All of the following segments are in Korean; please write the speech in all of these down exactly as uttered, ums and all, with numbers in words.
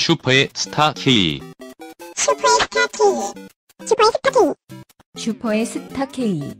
슈퍼의 스타 K. 슈퍼의 스타 K. 슈퍼의 스타 K. 슈퍼의 스타 K.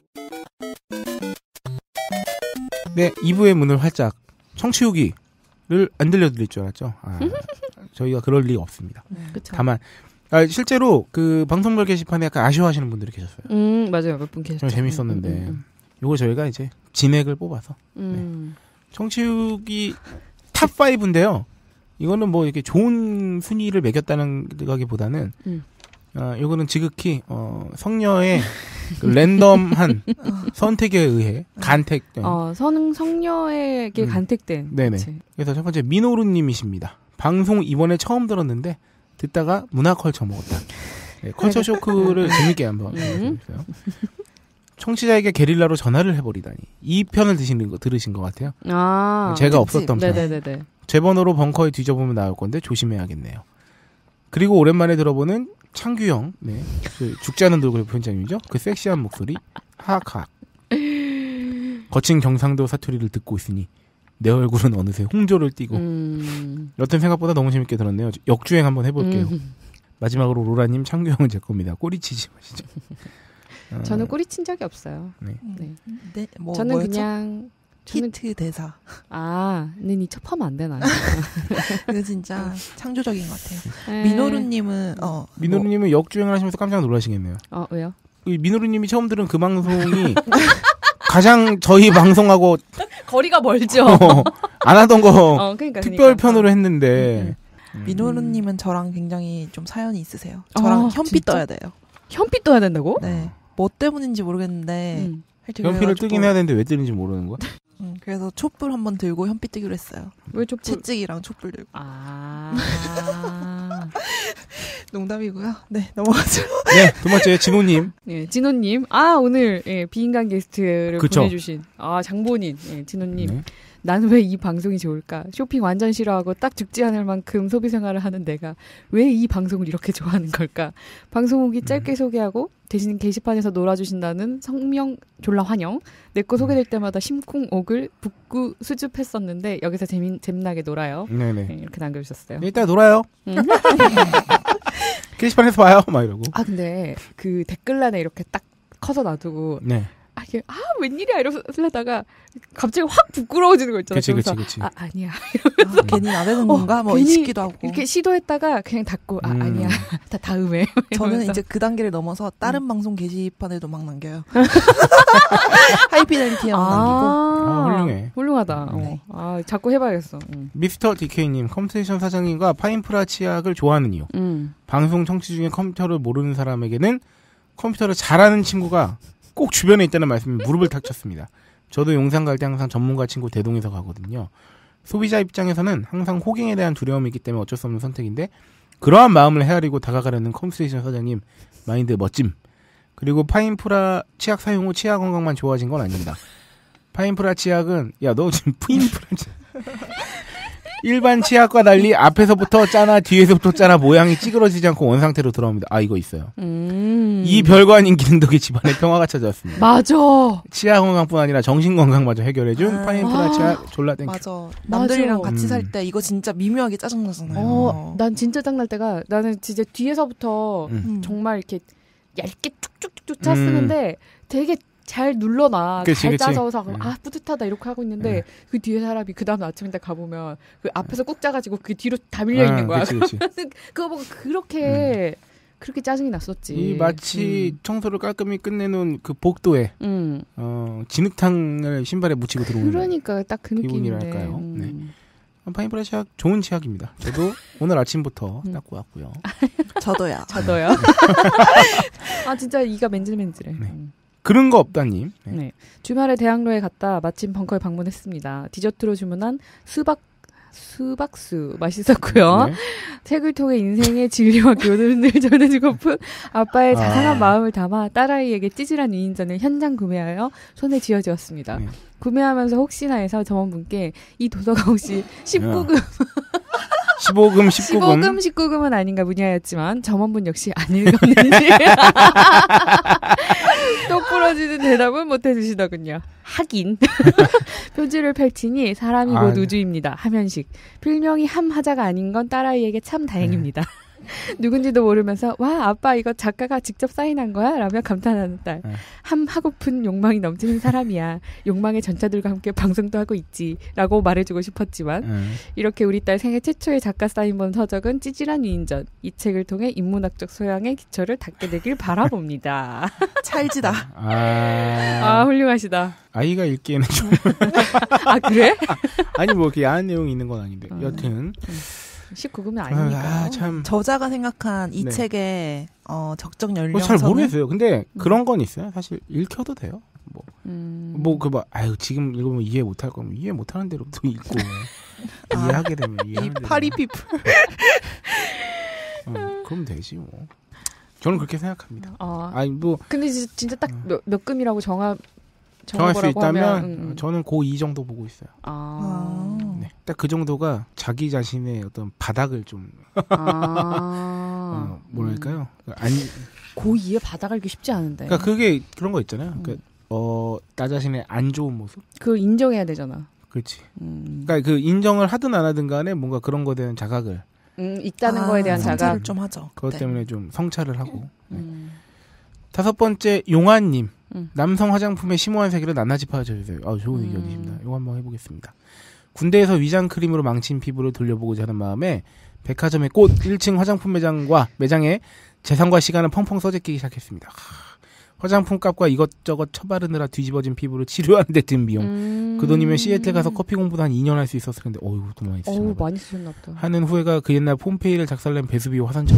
네, 이 부의 문을 활짝 청취 후기를 안 들려드릴 줄 알았죠. 아, 저희가 그럴 리가 없습니다. 음, 다만 아, 실제로 그 방송별 게시판에 약간 아쉬워하시는 분들이 계셨어요. 음, 맞아요. 몇 분 계셨죠. 좀 재밌었는데 음, 음, 음. 요거 저희가 이제 진액을 뽑아서 음. 네. 청취 후기 탑 오인데요. 이거는 뭐 이렇게 좋은 순위를 매겼다는 거기보다는 음. 어, 이거는 지극히 어, 성녀의 그 랜덤한 선택에 의해 간택된. 어, 선 성녀에게 음. 간택된. 네네. 그치. 그래서 첫 번째 민호루님이십니다. 방송 이번에 처음 들었는데 듣다가 문화 컬처 먹었다. 네, 컬처 쇼크를 재밌게 한번 음. 해주세요. 청취자에게 게릴라로 전화를 해버리다니 이 편을 드시는 거 들으신 것 같아요. 아, 제가 그치. 없었던 편. 네네네네. 제 번호로 벙커에 뒤져보면 나올 건데 조심해야겠네요. 그리고 오랜만에 들어보는 창규형, 네, 그 죽지 않은 돌고래 부편장님이죠. 그 섹시한 목소리, 하악하악. 거친 경상도 사투리를 듣고 있으니 내 얼굴은 어느새 홍조를 띠고. 음. 여튼 생각보다 너무 재밌게 들었네요. 역주행 한번 해볼게요. 음. 마지막으로 로라님, 창규형은 제 겁니다. 꼬리치지 마시죠. 어, 저는 꼬리 친 적이 없어요. 네. 네. 네, 뭐, 저는 뭐였죠? 그냥 저는 히트 대사. 아, 네, 니 첩하면 안 되나? 이거 진짜 창조적인 것 같아요. 에. 민호루님은 어 민호루님은 역주행을 하시면서 깜짝 놀라시겠네요. 어, 왜요? 이 민호루님이 처음 들은 그 방송이 가장 저희 방송하고 거리가 멀죠. 어, 안 하던 거 어, 그러니까, 특별 그러니까. 편으로 했는데 음. 민호루님은 저랑 굉장히 좀 사연이 있으세요. 아, 저랑 현피 진짜? 떠야 돼요. 현피 떠야 된다고? 네, 뭐 때문인지 모르겠는데 음. 하여튼 연필을 그래가지고, 뜨긴 해야 되는데 왜 뜨는지 모르는 거야? 음, 그래서 촛불 한번 들고 현피 뜨기로 했어요. 왜 촛불? 채찍이랑 촛불 들고. 아. 농담이고요. 네, 넘어가죠. 네, 두 번째 진호님. 예, 진호님. 아, 오늘, 예, 비인간 게스트를 그쵸. 보내주신, 아, 장본인, 예, 진호님. 네. 난 왜 이 방송이 좋을까? 쇼핑 완전 싫어하고 딱 죽지 않을 만큼 소비 생활을 하는 내가 왜 이 방송을 이렇게 좋아하는 걸까? 방송 후기 짧게 음. 소개하고 대신 게시판에서 놀아주신다는 성명 졸라 환영. 내 거 소개될 때마다 심쿵옥을 북구 수줍했었는데 여기서 재미, 재미나게 놀아요. 네네. 예, 이렇게 남겨주셨어요. 이따 놀아요. 음. 게시판에서 봐요. 막 이러고. 아, 근데 그 댓글란에 이렇게 딱 커서 놔두고 네. 아, 이게, 아, 웬일이야, 이러려다가, 갑자기 확 부끄러워지는 거 있잖아. 그치, 그치, 그래서 그치. 아, 아니야. 아, 괜히 나대는 건가? 뭐 괜히 싶기도 하고. 이렇게 시도했다가 그냥 닫고, 아, 음. 아니야. 다 다음에. 저는 이러면서. 이제 그 단계를 넘어서 다른 음. 방송 게시판에도 막 남겨요. 하이피델리티에 아, 남기고. 아, 훌륭해. 훌륭하다. 네. 어. 아, 자꾸 해봐야겠어. 음. 미스터 디케이님, 컴스테이션 사장님과 파인프라 치약을 좋아하는 이유. 음. 방송 청취 중에 컴퓨터를 모르는 사람에게는 컴퓨터를 잘하는 친구가 꼭 주변에 있다는 말씀에 무릎을 탁 쳤습니다. 저도 용산 갈 때 항상 전문가 친구 대동해서 가거든요. 소비자 입장에서는 항상 호갱에 대한 두려움이 있기 때문에 어쩔 수 없는 선택인데 그러한 마음을 헤아리고 다가가려는 컴스테이션 사장님 마인드 멋짐. 그리고 파인프라 치약 사용 후 치아 건강만 좋아진 건 아닙니다. 파인프라 치약은 야 너 지금 푸인프라 치약 일반 치약과 달리 앞에서부터 짜나 뒤에서부터 짜나 모양이 찌그러지지 않고 원상태로 돌아옵니다. 아 이거 있어요. 음. 이 별거 아닌 기능 덕에 집안에 평화가 찾아왔습니다. 맞아. 치아 건강뿐 아니라 정신 건강마저 해결해준 아. 파인프라 치약 졸라 땡큐. 맞아. 남들이랑 맞아. 같이 음. 살 때 이거 진짜 미묘하게 짜증나잖아요. 어, 난 진짜 짱날 때가 나는 진짜 뒤에서부터 음. 음. 정말 이렇게 얇게 쭉쭉쭉쭉 짜 음. 쓰는데 되게 잘 눌러놔. 그치, 잘 그치. 짜져서 음. 아 뿌듯하다 이렇게 하고 있는데 음. 그 뒤에 사람이 그 다음 아침에 딱 가보면 그 앞에서 꾹 짜가지고 그 뒤로 다 밀려 있는 거야. 아, 그치, 그치. 그거 보고 그렇게 그렇게 짜증이 났었지. 이 마치 청소를 깔끔히 끝내놓은 그 복도에 음. 어, 진흙탕을 신발에 묻히고 음. 들어오는 그러니까 딱 그 느낌인데. 기분이랄까요. 음. 파인프라 치약 좋은 치약입니다. 저도 오늘 아침부터 음. 닦고 왔고요. 저도요. 저도요. 아 진짜 이가 맨질맨질해. 네. 음. 그런 거 없다님. 네. 네. 주말에 대학로에 갔다 마침 벙커에 방문했습니다. 디저트로 주문한 수박 수박수 맛있었고요. 네. 책을 통해 인생의 진리와 교훈을 전해주고픈 아빠의 자상한 아. 마음을 담아 딸아이에게 찌질한 위인전을 현장 구매하여 손에 쥐어주었습니다. 네. 구매하면서 혹시나 해서 점원분께 이 도서가 혹시 십구 금 십오 금, 십구 금. 십오 금, 십구 금은 아닌가 문의하였지만 점원분 역시 안 읽었는지 똑부러지는 대답은 못해주시더군요. 하긴. 표지를 펼치니 사람이 아, 곧 네. 우주입니다. 하면식. 필명이 함하자가 아닌 건 딸아이에게 참 다행입니다. 누군지도 모르면서 와 아빠 이거 작가가 직접 사인한 거야? 라며 감탄하는 딸. 네. 함하고픈 욕망이 넘치는 사람이야. 욕망의 전차들과 함께 방송도 하고 있지. 라고 말해주고 싶었지만 음. 이렇게 우리 딸 생애 최초의 작가 사인 본 서적은 찌질한 위인전. 이 책을 통해 인문학적 소양의 기초를 닦게 되길 바라봅니다. 찰지다. 아, 아 훌륭하시다. 아이가 읽기에는 좀 아 그래? 아니 뭐 이렇게 야한 내용이 있는 건 아닌데 어. 여튼 십구 금은 아니니까. 아, 참 저자가 생각한 이 네. 책의 어, 적정 뭐 연령層 잘 모르겠어요. 근데 그런 건 있어요. 사실 읽혀도 돼요. 뭐 음. 뭐 그 막 아유 지금 읽으면 이해 못할 거면 이해 못하는 대로 또 읽고 이해하게 되면 이 이해하는 대로 파리 피플. 어, 그럼 되지 뭐. 저는 그렇게 생각합니다. 아 아니 뭐 근데 지- 진짜 딱 몇 몇 금이라고 정하 정할 수 정해보라고 있다면 하면, 음, 음. 저는 고이 정도 보고 있어요. 아. 네. 딱 그 정도가 자기 자신의 어떤 바닥을 좀 아. 어, 뭐랄까요? 아니 고이에 바닥 알기 쉽지 않은데. 그러니까 그게 그런 거 있잖아요. 음. 그러니까 어, 나 자신의 안 좋은 모습. 그걸 인정해야 되잖아. 그렇지. 음. 그러니까 그 인정을 하든 안 하든 간에 뭔가 그런 거에 대한 자각을 음, 있다는 아, 거에 대한 성찰을 자각. 좀 하죠. 그것 네. 때문에 좀 성찰을 하고. 네. 음. 다섯 번째 용환님. 음. 남성 화장품의 심오한 세계를 낱낱이 파헤쳐주세요. 아, 좋은 음. 의견이십니다. 이거 한번 해보겠습니다. 군대에서 위장 크림으로 망친 피부를 돌려보고자 하는 마음에 백화점의 꽃 일 층 화장품 매장과 매장에 재산과 시간을 펑펑 써제끼기 시작했습니다. 하, 화장품 값과 이것저것 처바르느라 뒤집어진 피부를 치료하는 데 든 비용. 음. 그 돈이면 시애틀 가서 커피 공부도 한 이 년 할 수 있었을 텐데 어이구 돈 많이 쓰셨나 어우 봐. 많이 쓰셨나 보다. 하는 후회가 그 옛날 폼페이를 작살낸 배수비 화산처럼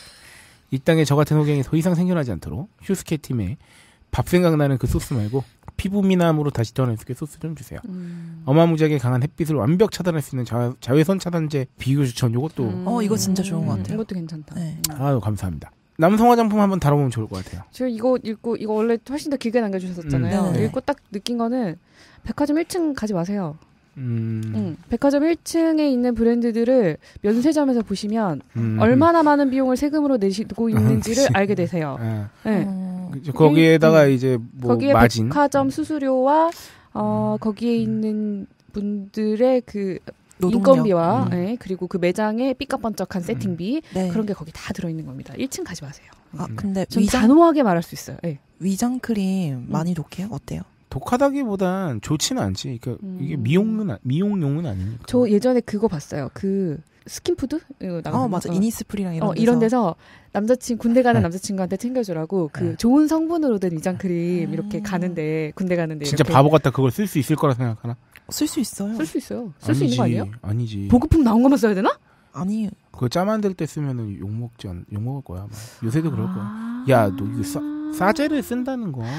이 땅에 저 같은 호갱이 더 이상 생겨나지 않도록 휴스케 팀에 밥 생각나는 그 소스 말고 피부 미남으로 다시 태어날 수 있게 소스 좀 주세요. 음. 어마무지하게 강한 햇빛을 완벽 차단할 수 있는 자, 자외선 차단제 비교 추천 요것도 음. 어, 이거 진짜 좋은 것 같아요. 이것도 괜찮다. 네. 음. 아유 감사합니다. 남성 화장품 한번 다뤄보면 좋을 것 같아요. 저 이거 읽고 이거 원래 훨씬 더 길게 남겨주셨었잖아요. 음, 네네. 읽고 딱 느낀 거는 백화점 일 층 가지 마세요. 음, 응. 백화점 일 층에 있는 브랜드들을 면세점에서 보시면 음, 얼마나 많은 비용을 세금으로 내시고 있는지를 그치. 알게 되세요. 아, 네. 어, 그죠. 거기에다가 음. 이제 뭐 거기에 마진 백화점 수수료와 어, 음. 거기에 있는 분들의 그 노동력. 인건비와 음. 네, 그리고 그 매장의 삐까번쩍한 세팅비 네. 그런 게 거기 다 들어있는 겁니다. 일 층 가지 마세요. 아, 근데 좀 위장 단호하게 말할 수 있어요. 네. 위장 크림 많이 독해요? 어때요? 독하다기보단 좋지는 않지. 그러니까 음. 이게 미용은 아- 미용용은 아니니까. 저 예전에 그거 봤어요. 그 스킨푸드? 이거 나가는 어, 거? 맞아. 어. 이니스프리랑 이런 어, 데서. 이런 데서 남자친 군대 가는 네. 남자친구한테 챙겨주라고 그 네. 좋은 성분으로 된 위장크림 음. 이렇게 가는데 군대 가는데 진짜 이렇게 바보 같다 그걸 쓸 수 있을 거라 생각하나? 쓸 수 있어요. 쓸 수 있어요. 쓸 수 있는 거 아니에요? 아니지. 보급품 나온 것만 써야 되나? 아니, 그거 짜 만들 때 쓰면은 욕 먹지 않, 욕 먹을 거야. 아마. 요새도 그럴 거야. 아. 야, 너 이거 싸, 싸제를 쓴다는 거.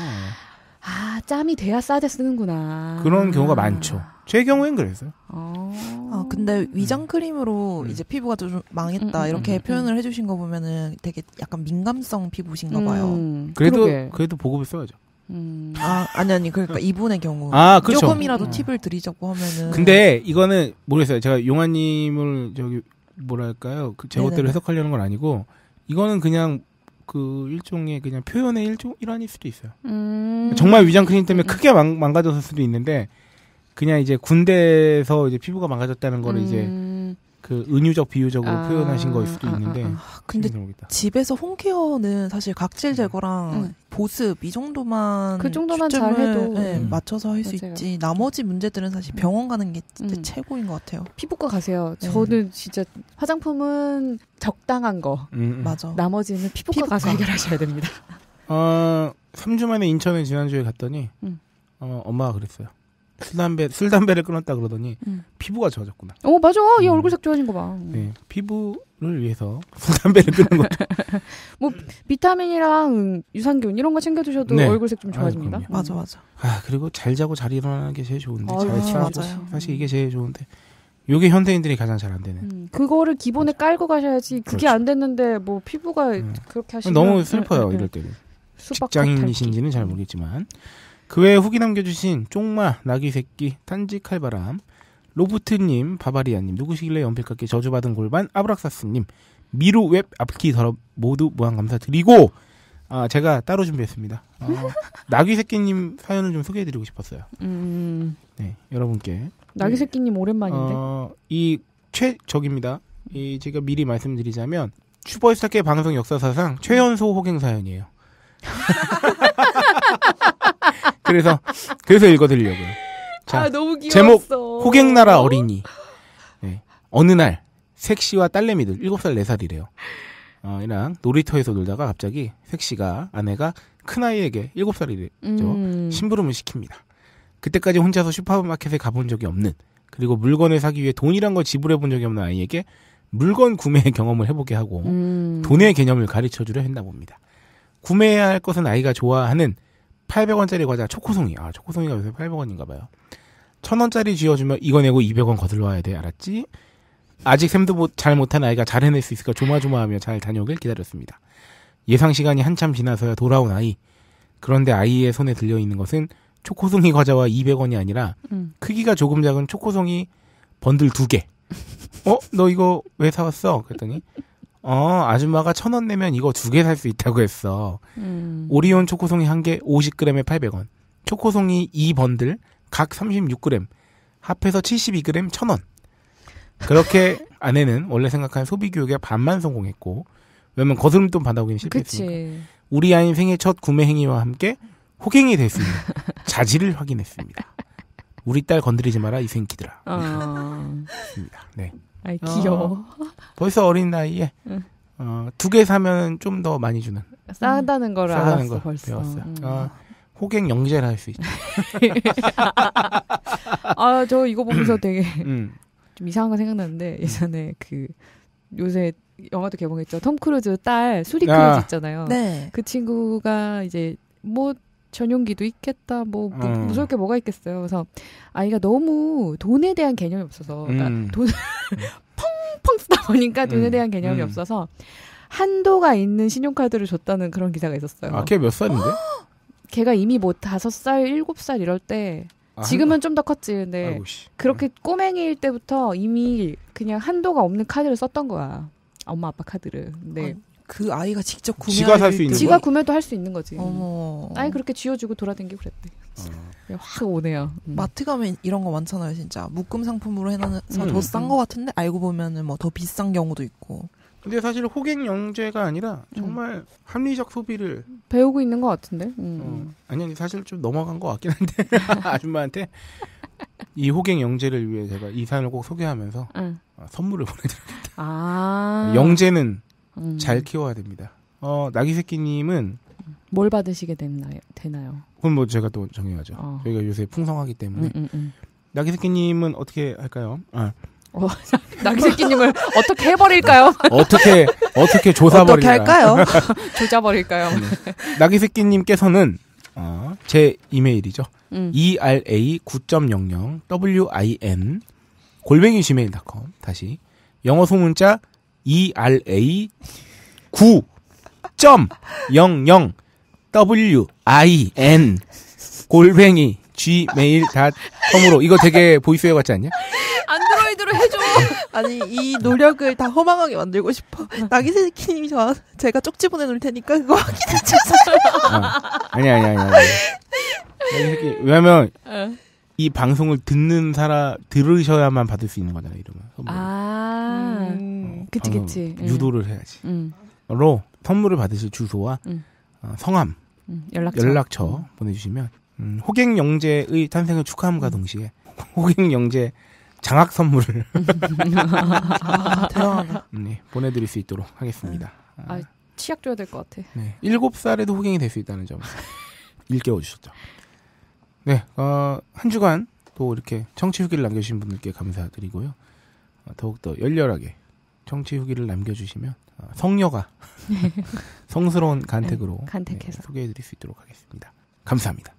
아, 짬이 돼야 싸제 쓰는구나. 그런 경우가 많죠. 제 경우엔 그랬어요. 어. 아, 근데 위장 크림으로 음. 이제 피부가 좀 망했다 음, 음, 이렇게 음, 표현을 해주신 거 보면은 되게 약간 민감성 피부신가 봐요. 음, 그래도 그러게. 그래도 보급을 써야죠. 음. 아, 아니 아니 그러니까 이분의 경우 아, 그쵸. 조금이라도 음. 팁을 드리자고 하면은 근데 이거는 모르겠어요. 제가 용환님을 저기 뭐랄까요? 그 제멋대로 네네네. 해석하려는 건 아니고 이거는 그냥 그 일종의 그냥 표현의 일종 일환일 수도 있어요. 음. 정말 위장 크림 때문에 음, 음. 크게 망, 망가졌을 수도 있는데 그냥 이제 군대에서 이제 피부가 망가졌다는 거를 이제 음. 그 은유적 비유적으로 아, 표현하신 거일 수도 아, 아, 있는데 아. 아, 근데 잘 모르겠다. 집에서 홈케어는 사실 각질 제거랑 음. 보습 이 정도만 그 정도만 초점을, 잘 해도. 네, 음. 맞춰서 할 수 맞아요. 있지. 나머지 문제들은 사실 병원 가는 게 진짜 음. 최고인 것 같아요. 피부과 가세요. 네. 저는 진짜 화장품은 적당한 거. 음, 음. 맞아. 나머지는 피부과, 피부과. 가서 해결하셔야 됩니다. 어, 삼 주 만에 인천에 지난주에 갔더니 음. 어, 엄마가 그랬어요. 술 담배 술 담배를 끊었다 그러더니 음. 피부가 좋아졌구나. 어, 맞아. 얘 음. 얼굴색 좋아진 거 봐. 네, 피부를 위해서 술 담배를 끊는 것도 비타민이랑 유산균 이런 거 챙겨주셔도 네. 얼굴색 좀 아유, 좋아집니다. 그럼요. 맞아 맞아. 아 그리고 잘 자고 잘 일어나는 게 제일 좋은데 아유, 잘 그치, 치워줘. 맞아요. 사실 이게 제일 좋은데 요게 현대인들이 가장 잘 안 되는. 음, 그거를 기본에 깔고 가셔야지. 그게 그렇죠. 안 됐는데 뭐 피부가 음. 그렇게 하시면 너무 슬퍼요 네, 네, 이럴 네. 때는. 수박 직장인이신지는 잘 모르겠지만 그 외에 후기 남겨주신 쪽마 나귀새끼 탄지 칼바람 로부트님 바바리아님 누구시길래 연필깎이 저주받은 골반 아브락사스님 미루 웹 앞키 더럽 모두 무한 감사드리고 아, 제가 따로 준비했습니다. 어, 나귀새끼님 사연을 좀 소개해드리고 싶었어요. 음. 네, 여러분께. 나귀새끼님 오랜만인데. 어, 이 최적입니다. 이 제가 미리 말씀드리자면 슈퍼스타K 방송 역사사상 최연소 호갱 사연이에요. 그래서 그래서 읽어드리려고요. 자, 아 너무 귀여웠어. 제목 호갱나라 어린이. 네, 어느 날 색시와 딸내미들 일곱 살 네 살이래요. 어, 이랑 놀이터에서 놀다가 갑자기 색시가 아내가 큰아이에게 일곱 살이래죠. 음. 심부름을 시킵니다. 그때까지 혼자서 슈퍼마켓에 가본 적이 없는, 그리고 물건을 사기 위해 돈이란 걸 지불해 본 적이 없는 아이에게 물건 구매 경험을 해보게 하고 음. 돈의 개념을 가르쳐주려 했나 봅니다. 구매해야 할 것은 아이가 좋아하는 팔백 원짜리 과자 초코송이. 아, 초코송이가 요새 팔백 원인가 봐요. 천 원짜리 쥐어주면 이거 내고 이백 원 거들러 와야 돼. 알았지? 아직 셈도 잘 못한 아이가 잘 해낼 수 있을까 조마조마하며 잘 다녀오길 기다렸습니다. 예상 시간이 한참 지나서야 돌아온 아이. 그런데 아이의 손에 들려있는 것은 초코송이 과자와 이백 원이 아니라 음. 크기가 조금 작은 초코송이 번들 두 개. 어? 너 이거 왜 사왔어? 그랬더니 어, 아줌마가 천 원 내면 이거 두 개 살 수 있다고 했어. 음. 오리온 초코송이 한 개 오십 그램에 팔백 원. 초코송이 이 번들 각 삼십육 그램. 합해서 칠십이 그램 천 원. 그렇게 아내는 원래 생각한 소비교육에 반만 성공했고, 왜냐면 거스름돈 받아오기는 실패했으니까. 그치. 우리 아이 생애 첫 구매 행위와 함께 호갱이 될 수 있는 자질을 확인했습니다. 우리 딸 건드리지 마라 이 생기들아. 어. 네. 아이 귀여워. 어, 벌써 어린 나이에 응. 어, 두 개 사면 좀 더 많이 주는. 싸다는 걸 싸다는 알았어 걸 벌써. 배웠어요. 음. 어, 호갱 영재를 할 수 있죠. 아, 저 이거 보면서 되게 음. 좀 이상한 거 생각났는데 예전에 그 요새 영화도 개봉했죠. 톰 크루즈 딸 수리 크루즈 아. 있잖아요. 네. 그 친구가 이제 뭐 전용기도 있겠다. 뭐, 뭐 음. 무서울 게 뭐가 있겠어요. 그래서 아이가 너무 돈에 대한 개념이 없어서 그러니까 음. 돈 펑펑 쓰다 보니까 돈에 음. 대한 개념이 음. 없어서 한도가 있는 신용카드를 줬다는 그런 기사가 있었어요. 아, 걔 몇 살인데? 걔가 이미 뭐 다섯 살, 일곱 살 이럴 때 아, 지금은 좀 더 컸지. 근데 아이고, 씨. 그렇게 꼬맹이일 때부터 이미 그냥 한도가 없는 카드를 썼던 거야. 엄마 아빠 카드를. 근데 그 아이가 직접 구매. 지가 살수 있는 지가 구매도 할 수 있는 거지. 어머. 아예 그렇게 쥐어주고 돌아다니고 그랬대. 어. 그냥 확 오네요. 음. 마트 가면 이런 거 많잖아요, 진짜. 묶음 상품으로 해놔서 음. 더 싼 거 같은데 알고 보면은 뭐 더 비싼 경우도 있고. 근데 사실 호갱 영재가 아니라 정말 합리적 소비를 배우고 있는 것 같은데. 어, 음. 아니 아니 사실 좀 넘어간 것 같긴 한데 아줌마한테 이 호갱 영재를 위해 제가 이 사연을 꼭 소개하면서 응. 어, 선물을 보내드릴게요. 아. 영재는 음. 잘 키워야 됩니다. 어, 나기새끼님은 뭘 받으시게 되나요? 되나요? 그건 뭐 제가 또 정해야죠. 어. 저희가 요새 풍성하기 때문에 음, 음, 음. 나기새끼님은 어떻게 할까요? 아, 어, 나기새끼님을 어떻게 해버릴까요? 어떻게 어떻게 조사버리나? 어떻게 할까요? 조져버릴까요? 나기새끼님께서는 어, 제 이메일이죠. 음. 이알에이 구 점 영영 윈 골뱅이 지메일 닷컴 다시 영어 소문자 이알에이 구 점 영영 윈 골뱅이 지메일 닷컴으로 이거 되게 보이스웨어 같지 않냐? 안드로이드로 해줘. 아니 이 노력을 다 허망하게 만들고 싶어. 나기새끼님이 저 제가 쪽지 보내놓을 테니까 그거 확인해 주세요. 어. 아니 아니 아니 아니. 나기새끼 왜냐면 어. 이 방송을 듣는 사람 들으셔야만 받을 수 있는 거잖아요. 이러면 선물. 아, 음. 그치 방송 그치. 응. 유도를 해야지. 응. 로 선물을 받으실 주소와 응. 어, 성함, 응. 연락처. 연락처 보내주시면 음, 호갱 영재의 탄생을 축하함과 동시에 호갱 영재 장학 선물을 아, 대단하다. 네, 보내드릴 수 있도록 하겠습니다. 아, 치약 줘야 될 것 같아. 네, 일곱 살에도 호갱이 될 수 있다는 점 일깨워 주셨죠. 네, 어, 한 주간 또 이렇게 청취 후기를 남겨주신 분들께 감사드리고요. 어, 더욱더 열렬하게 청취 후기를 남겨주시면 어, 성녀가 성스러운 간택으로 네, 간택해서. 네, 소개해드릴 수 있도록 하겠습니다. 감사합니다.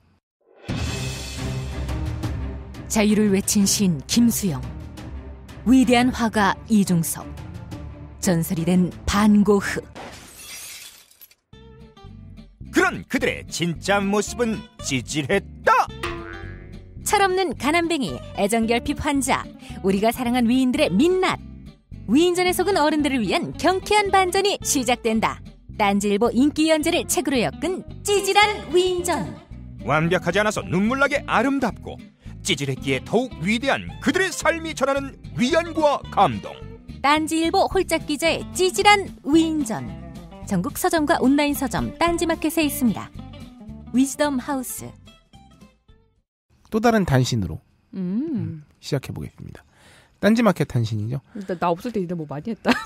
자유를 외친 시인 김수영, 위대한 화가 이중섭, 전설이 된 반고흐. 그런 그들의 진짜 모습은 찌질했다. 철없는 가난뱅이, 애정결핍 환자, 우리가 사랑한 위인들의 민낯. 위인전에 속은 어른들을 위한 경쾌한 반전이 시작된다. 딴지일보 인기 연재를 책으로 엮은 찌질한 위인전. 완벽하지 않아서 눈물나게 아름답고 찌질했기에 더욱 위대한 그들의 삶이 전하는 위안과 감동. 딴지일보 홀짝 기자의 찌질한 위인전. 전국 서점과 온라인 서점 딴지마켓에 있습니다. 위즈덤 하우스. 또 다른 단신으로 음. 시작해 보겠습니다. 딴지마켓 단신이죠. 나, 나 없을 때 니네 뭐 많이 했다.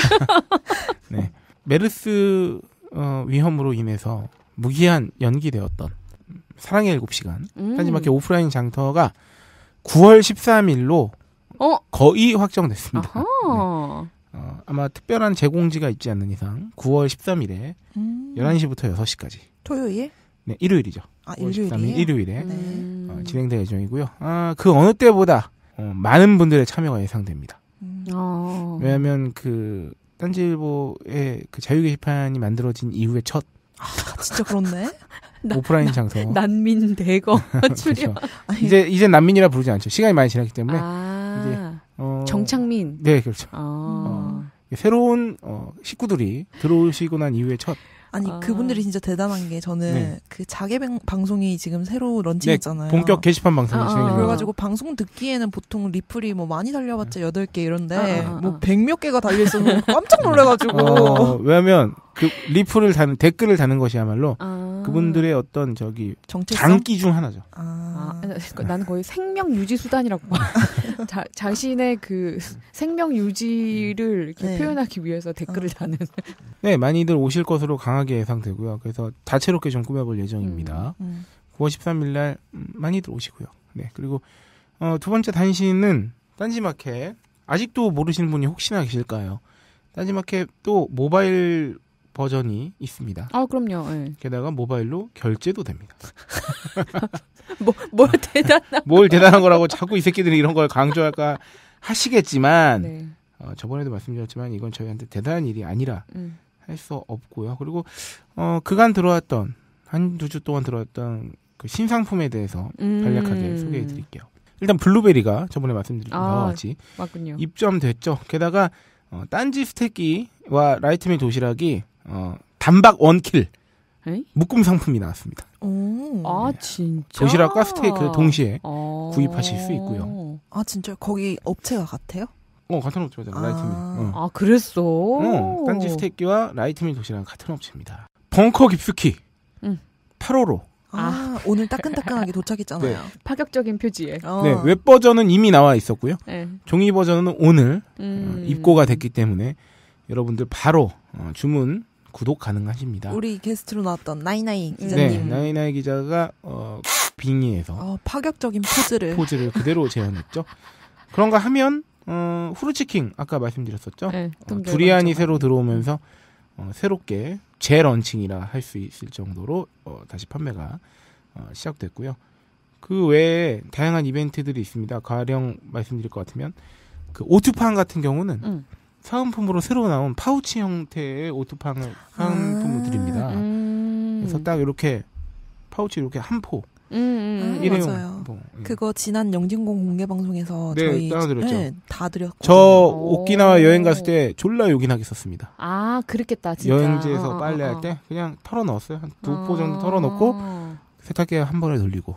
네. 메르스 어, 위험으로 인해서 무기한 연기되었던 사랑의 일곱 시간 음. 딴지마켓 오프라인 장터가 구월 십삼일로 어? 거의 확정됐습니다. 아하. 네. 어, 아마 특별한 제공지가 있지 않는 이상 구월 십삼일에 음. 열한 시부터 여섯 시까지. 토요일? 네, 일요일이죠. 아, 구월 십삼일 일요일이에요? 일요일에 음. 어, 진행될 예정이고요. 아, 그 어느 때보다 어, 많은 분들의 참여가 예상됩니다. 음. 어. 왜냐하면 그 딴지일보의 그 자유 게시판이 만들어진 이후에 첫 아, 진짜 그렇네. 나- 오프라인 장터. 난민 대거 출연. 그렇죠. 아니, 이제 이제 난민이라 부르지 않죠. 시간이 많이 지났기 때문에. 아. 어, 정창민. 네, 그렇죠. 아. 새로운 어, 식구들이 들어오시고 난 이후에 첫. 아니 아. 그분들이 진짜 대단한 게 저는 네. 그 자개 방- 방송이 지금 새로 런칭했잖아요. 본격 게시판 방송이 아, 진행이 아, 돼요. 그래가지고 방송 듣기에는 보통 리플이 뭐 많이 달려봤자 여덟 개 이런데 아, 아, 아. 뭐 백 몇 개가 달려있어서 깜짝 놀래가지고 어, 왜냐하면 그 리플을 다는 댓글을 다는 것이야말로 아. 그분들의 어떤 저기 정체성? 장기 중 하나죠. 아, 아, 나는 거의 생명 유지 수단이라고 봐. 자, 자신의 그 생명 유지를 이렇게 네. 표현하기 위해서 댓글을 어. 다는. 네, 많이들 오실 것으로 강하게 예상되고요. 그래서 다채롭게 좀 꾸며볼 예정입니다. 음. 구월 십삼일 날 음, 많이들 오시고요. 네, 그리고 어, 두 번째 단신은 딴지마켓. 아직도 모르시는 분이 혹시나 계실까요? 딴지마켓 또 모바일 버전이 있습니다. 아, 그럼요. 예. 게다가 모바일로 결제도 됩니다. 뭐, 뭘 대단한. 뭘 대단한 거라고 자꾸 이 새끼들이 이런 걸 강조할까 하시겠지만 네. 어, 저번에도 말씀드렸지만 이건 저희한테 대단한 일이 아니라 음. 할 수 없고요. 그리고 어, 그간 들어왔던 한두 주 동안 들어왔던 그 신상품에 대해서 음. 간략하게 소개해드릴게요. 일단 블루베리가 저번에 말씀드린 바와 아, 같이 맞군요. 입점됐죠. 게다가 어, 딴지 스테이키와 라이트밀 도시락이 어, 단박 원킬 에이? 묶음 상품이 나왔습니다. 오. 아, 진짜. 도시락과 스테이크 동시에 어. 구입하실 수 있고요. 아 진짜 거기 업체가 같아요? 어 같은 업체잖아. 아. 라이트밀. 어. 아, 그랬어. 어, 딴지 스테이키와 라이트밀 도시락은 같은 업체입니다. 벙커 깊숙이 응. 팔호로. 아, 오늘 따끈따끈하게 도착했잖아요. 파격적인 표지에. 어. 네, 웹 버전은 이미 나와 있었고요. 네. 종이 버전은 오늘 음. 어, 입고가 됐기 때문에 여러분들 바로 어, 주문 구독 가능하십니다. 우리 게스트로 나왔던 나이나이 음. 기자님. 네, 나이나이 기자가 어, 빙의해서 어, 파격적인 포즈를. 포즈를 그대로 재현했죠. 그런가 하면 어, 후르치킹 아까 말씀드렸었죠. 네, 어, 두리안이 새로 들어오면서 어, 새롭게 재런칭이라 할 수 있을 정도로 어, 다시 판매가 어, 시작됐고요. 그 외에 다양한 이벤트들이 있습니다. 가령 말씀드릴 것 같으면 그 오투팡 같은 경우는 음. 사은품으로 새로 나온 파우치 형태의 오투팡을 사은품을 아. 드립니다. 음. 그래서 딱 이렇게 파우치 이렇게 한 포, 음, 음. 아, 일회용. 맞아요. 뭐, 음. 그거 지난 영진공 공개 방송에서 네, 저희 따라드렸죠. 네, 다 드렸고. 저 오. 오키나와 여행 갔을 때 졸라 요긴하게 썼습니다. 아, 그랬겠다, 진짜. 여행지에서 어, 어, 빨래할 어. 때 그냥 털어 넣었어요. 한 두 어. 포 정도 털어 넣고 세탁기에 한 번에 돌리고.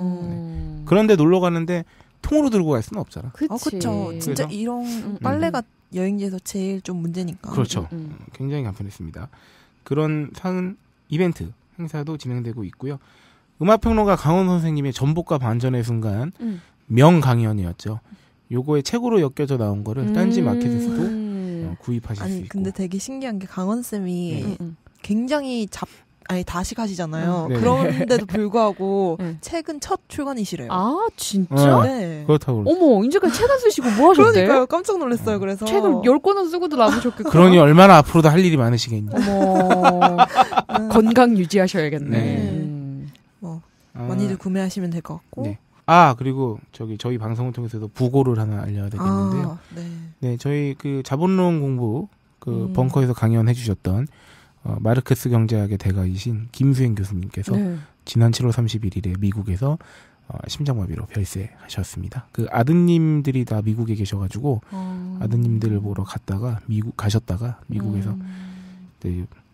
어. 그런데 놀러 가는데 통으로 들고 갈 수는 없잖아. 그치. 아, 그쵸. 진짜 그래서? 이런 음. 빨래가 여행지에서 제일 좀 문제니까. 그렇죠. 음, 어, 굉장히 간편했습니다. 그런 사은 이벤트 행사도 진행되고 있고요. 음악평론가 강원 선생님의 전복과 반전의 순간 음. 명강연이었죠. 요거에 책으로 엮여져 나온 거를 음. 딴지 마켓에서도 어, 음. 구입하실 수 아니 있고. 근데 되게 신기한 게 강원 쌤이 음, 음. 굉장히 잡 아니 다식하시잖아요. 네. 그런데도 불구하고 네. 책은 첫 출간이시래요. 아, 진짜? 어. 네. 그렇다고 그러죠. 어머, 이제까지 책 안 쓰시고 뭐 하셨대? 그러니까요. 깜짝 놀랐어요. 그래서 책을 열 권은 쓰고도 남으셨겠구나. 그러니 얼마나 앞으로도 할 일이 많으시겠니. 어머, 음, 건강 유지하셔야겠네. 네. 음. 뭐 아, 많이들 구매하시면 될 것 같고. 네. 아 그리고 저기 저희 방송을 통해서도 부고를 하나 알려야 되겠는데요. 아, 네. 네, 저희 그 자본론 공부 그 음. 벙커에서 강연해 주셨던 어, 마르크스 경제학의 대가이신 김수행 교수님께서 네. 지난 칠월 삼십일일에 미국에서 어, 심장마비로 별세하셨습니다. 그 아드님들이 다 미국에 계셔가지고 어. 아드님들을 보러 갔다가 미국 가셨다가 미국에서 음. 네,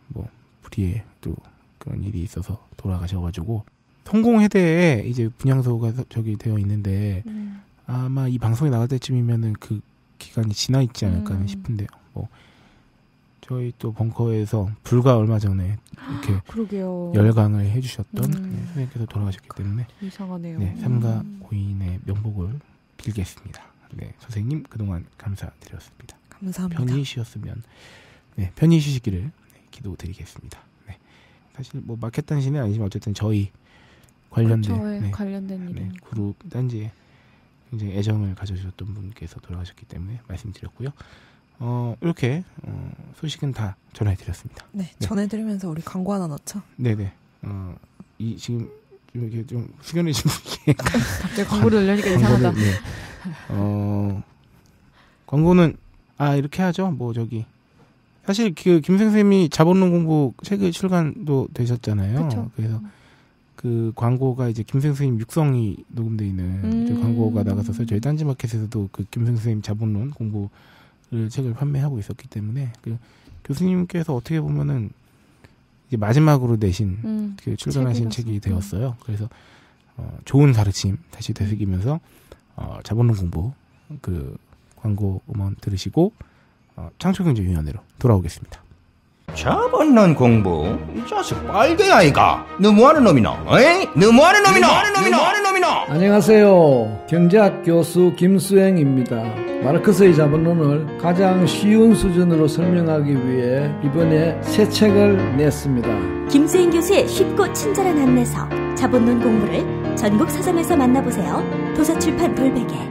뭐 불의의 또 그런 일이 있어서 돌아가셔가지고 성공회대에 이제 분향소가 저기 되어 있는데 음. 아마 이 방송이 나갈 때쯤이면은 그 기간이 지나 있지 않을까 음. 싶은데요. 뭐 저희 또 벙커에서 불과 얼마 전에 이렇게 그러게요. 열강을 해주셨던 음. 네, 선생님께서 돌아가셨기 때문에 이상하네요. 네, 삼가 고인의 명복을 빌겠습니다. 네, 선생님 그동안 감사드렸습니다. 감사합니다. 편히 쉬었으면 네, 편히 쉬시기를 네, 기도드리겠습니다. 네. 사실 뭐 마켓 단신은 아니지만 어쨌든 저희 관련된 그렇죠, 예, 네, 관련된 일은 네, 그룹 딴지에 굉장히 애정을 가져주셨던 분께서 돌아가셨기 때문에 말씀드렸고요. 어, 이렇게 어, 소식은 다 전해드렸습니다. 네, 네. 전해드리면서 우리 광고 하나 넣죠. 네네. 어, 이 지금 좀 이렇게 좀 숙연해진 분위기에 갑자기 광고를 넣으니까 이상하다. 광고를, 네. 어, 광고는 아 이렇게 하죠. 뭐 저기 사실 그 김선생님이 자본론 공부 책의 출간도 되셨잖아요. 그쵸. 그래서 그 광고가 이제 김선생님 육성이 녹음돼 있는 음. 이제 광고가 나가서서 저희 딴지마켓에서도 그 김선생님 자본론 공부를 책을 판매하고 있었기 때문에 그 교수님께서 어떻게 보면은 이제 마지막으로 내신 음, 그 출간하신 책이라서. 책이 되었어요. 그래서 어, 좋은 가르침 다시 되새기면서 어, 자본론 공부 그 광고 음원 들으시고 어, 창조경제위원회로 돌아오겠습니다. 자본론 공부 이 자식 빨개 아이가 너 뭐하는 놈이나 에이 너 뭐하는 놈이나 너 뭐하는 놈이나 안녕하세요. 경제학 교수 김수행입니다. 마르크스의 자본론을 가장 쉬운 수준으로 설명하기 위해 이번에 새 책을 냈습니다. 김수행 교수의 쉽고 친절한 안내서 자본론 공부를 전국 서점에서 만나보세요. 도서출판 돌베개.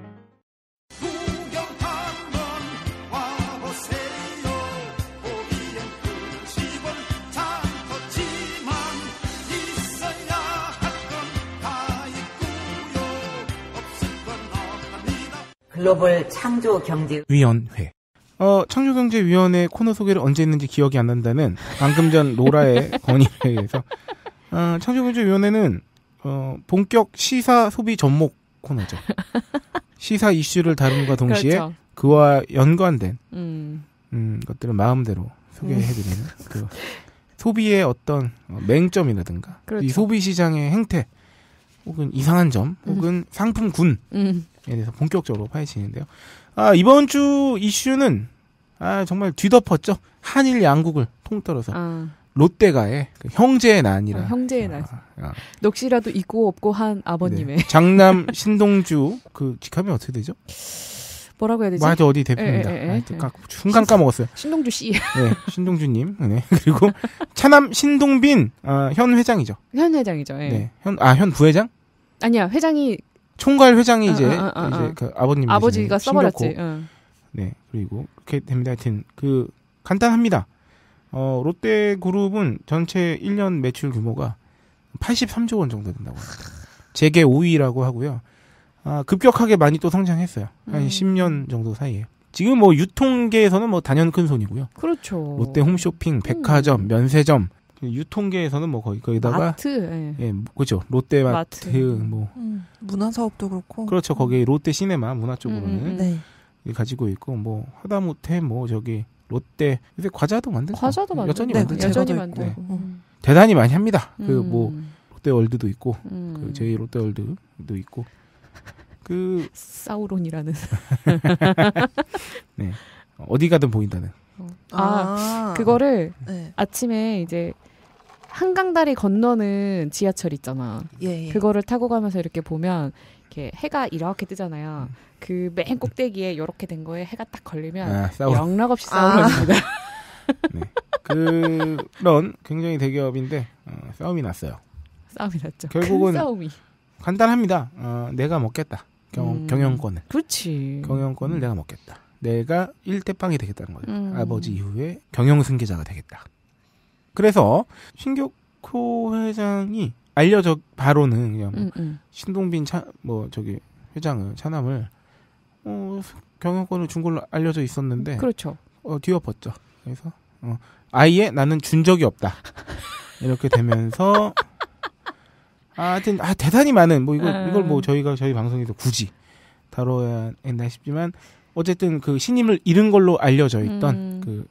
글로벌 창조 경제 위원회. 어, 창조경제위원회 코너 소개를 언제 했는지 기억이 안 난다는 방금 전 로라의 건의에 의해서 어, 창조경제위원회는 어, 본격 시사 소비 접목 코너죠. 시사 이슈를 다룸과 동시에 그렇죠. 그와 연관된 음. 음, 것들을 마음대로 소개해드리는 그 소비의 어떤 어, 맹점이라든가 그렇죠. 이 소비 시장의 행태 혹은 이상한 점 혹은 상품군에 음. 대해서 본격적으로 파헤치는데요. 아, 이번 주 이슈는 아, 정말 뒤덮었죠. 한일 양국을 통틀어서 아, 롯데가의 그 형제의 난이라. 아, 형제의 난. 아, 아, 넋이라도 있고 없고 한 아버님의 네. 장남 신동주 그 직함이 어떻게 되죠? 뭐라고 해야 되지? 맞아 어디 대표입니다. 에, 에, 에, 아, 에. 까, 순간 까먹었어요. 신동주 씨. 네, 신동주님. 네. 그리고 차남 신동빈 아, 현 회장이죠. 현 회장이죠. 예. 네, 현 아 현 부회장? 아니야 회장이 총괄 회장이 아, 이제 아, 아, 아. 이제 그 아버님 아버지가 되시는 써버렸지. 신격호. 응. 네, 그리고 그렇게 됩니다. 하여튼 그 간단합니다. 어, 롯데그룹은 전체 일 년 매출 규모가 팔십삼조 원 정도 된다고 합니다. 재계 오 위라고 하고요. 아, 급격하게 많이 또 성장했어요. 한 음. 십 년 정도 사이에. 지금 뭐 유통계에서는 뭐 단연 큰 손이고요. 그렇죠. 롯데 홈쇼핑, 백화점, 음. 면세점, 유통계에서는 뭐 거의 거기다가 마트. 예. 예, 그렇죠. 롯데마트 마트. 뭐 음, 문화 사업도 그렇고. 그렇죠. 거기 롯데 시네마 문화 쪽으로는 음, 음, 네. 가지고 있고 뭐 하다못해 뭐 저기 롯데 요새 과자도 만들죠. 과자도 만들고 여전히 네, 만들죠. 여전히 제과도 만들고. 있고. 음. 대단히 많이 합니다. 그 음. 뭐 롯데월드도 있고 음. 그 제이 롯데월드도 있고 그 사우론이라는. 네. 어디 가든 보인다는. 아, 그거를 네. 아침에 이제 한강다리 건너는 지하철 있잖아. 예, 예. 그거를 타고 가면서 이렇게 보면 이렇게 해가 이렇게 뜨잖아요. 그 맨 꼭대기에 이렇게 된 거에 해가 딱 걸리면 아, 싸우. 영락없이 아. 싸우랍니다. 네. 그런 굉장히 대기업인데 어, 싸움이 났어요. 싸움이 났죠. 결국은 큰 싸움이. 간단합니다. 어, 내가 먹겠다. 경, 음. 경영권을. 그렇지. 경영권을 내가 먹겠다. 내가 일대빵이 되겠다는 거죠. 음. 아버지 이후에 경영승계자가 되겠다. 그래서 신격호 회장이 알려져 바로는 그냥 뭐 음, 음. 신동빈 차, 뭐 저기 회장을 차남을 어, 경영권을 준 걸로 알려져 있었는데 그렇죠. 어, 뒤엎었죠. 그래서 어, 아예 나는 준 적이 없다. 이렇게 되면서 아, 하여튼 아, 대단히 많은 뭐 이걸 음. 이걸 뭐 저희가 저희 방송에서 굳이 다뤄야 했나 싶지만 어쨌든 그 신임을 잃은 걸로 알려져 있던 음. 그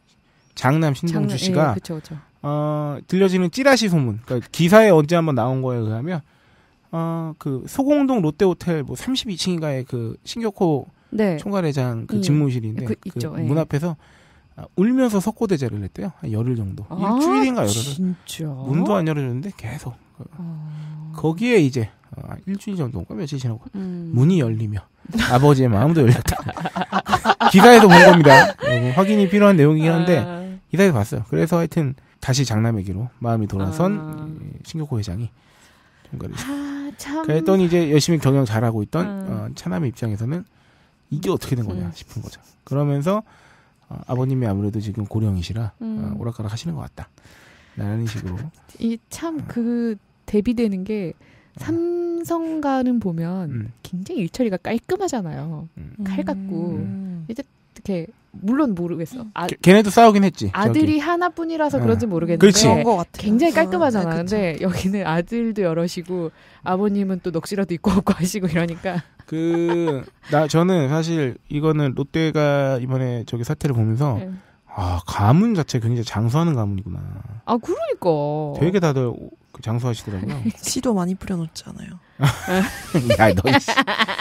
장남 신동주 장난- 씨가 예, 그쵸, 그쵸. 어, 들려지는 찌라시 소문, 그러니까 기사에 언제 한번 나온 거에 의하면 어, 그 소공동 롯데호텔 뭐 삼십이 층인가에 그 신격호 네. 총괄회장 그 음. 집무실인데 그 그 있죠, 예. 문 앞에서 아, 울면서 석고대제를 했대요. 한 열흘 정도. 아, 일주일인가 열흘을. 진짜. 문도 안 열어줬는데 계속. 어... 거기에 이제 어, 일주일 정도인가 며칠 지나고 음. 문이 열리며 아버지의 마음도 열렸다. 기사에서 본 겁니다. 어, 확인이 필요한 내용이긴 한데 아... 기사에서 봤어요. 그래서 하여튼 다시 장남에게로 마음이 돌아선 아... 신격호 회장이 총괄을 아, 참. 그랬더니 이제 열심히 경영 잘하고 있던 아... 어, 차남의 입장에서는 이게 어떻게 된 거냐 음. 싶은 거죠. 그러면서 어, 아버님이 아무래도 지금 고령이시라 음. 어, 오락가락 하시는 것 같다. 라는 식으로. 이 참 그 대비되는 게 삼성가는 보면 음. 굉장히 일처리가 깔끔하잖아요. 음. 칼 같고 음. 이제 이렇게 물론 모르겠어. 아, 걔- 걔네도 싸우긴 했지. 아들이 저기. 하나뿐이라서 어. 그런지 모르겠는데 그렇지. 그런 것 같아요. 굉장히 깔끔하잖아. 아, 네, 그쵸. 근데 여기는 아들도 여럿이고 아버님은 또 넋이라도 입고 없고 하시고 이러니까 그, 나, 저는 사실 이거는 롯데가 이번에 저기 사태를 보면서 네. 아, 가문 자체 굉장히 장수하는 가문이구나. 아 그러니까 되게 다들 오- 그 장수하시더라고요. 씨도 많이 뿌려놓지 않아요. 야, 너, 이씨.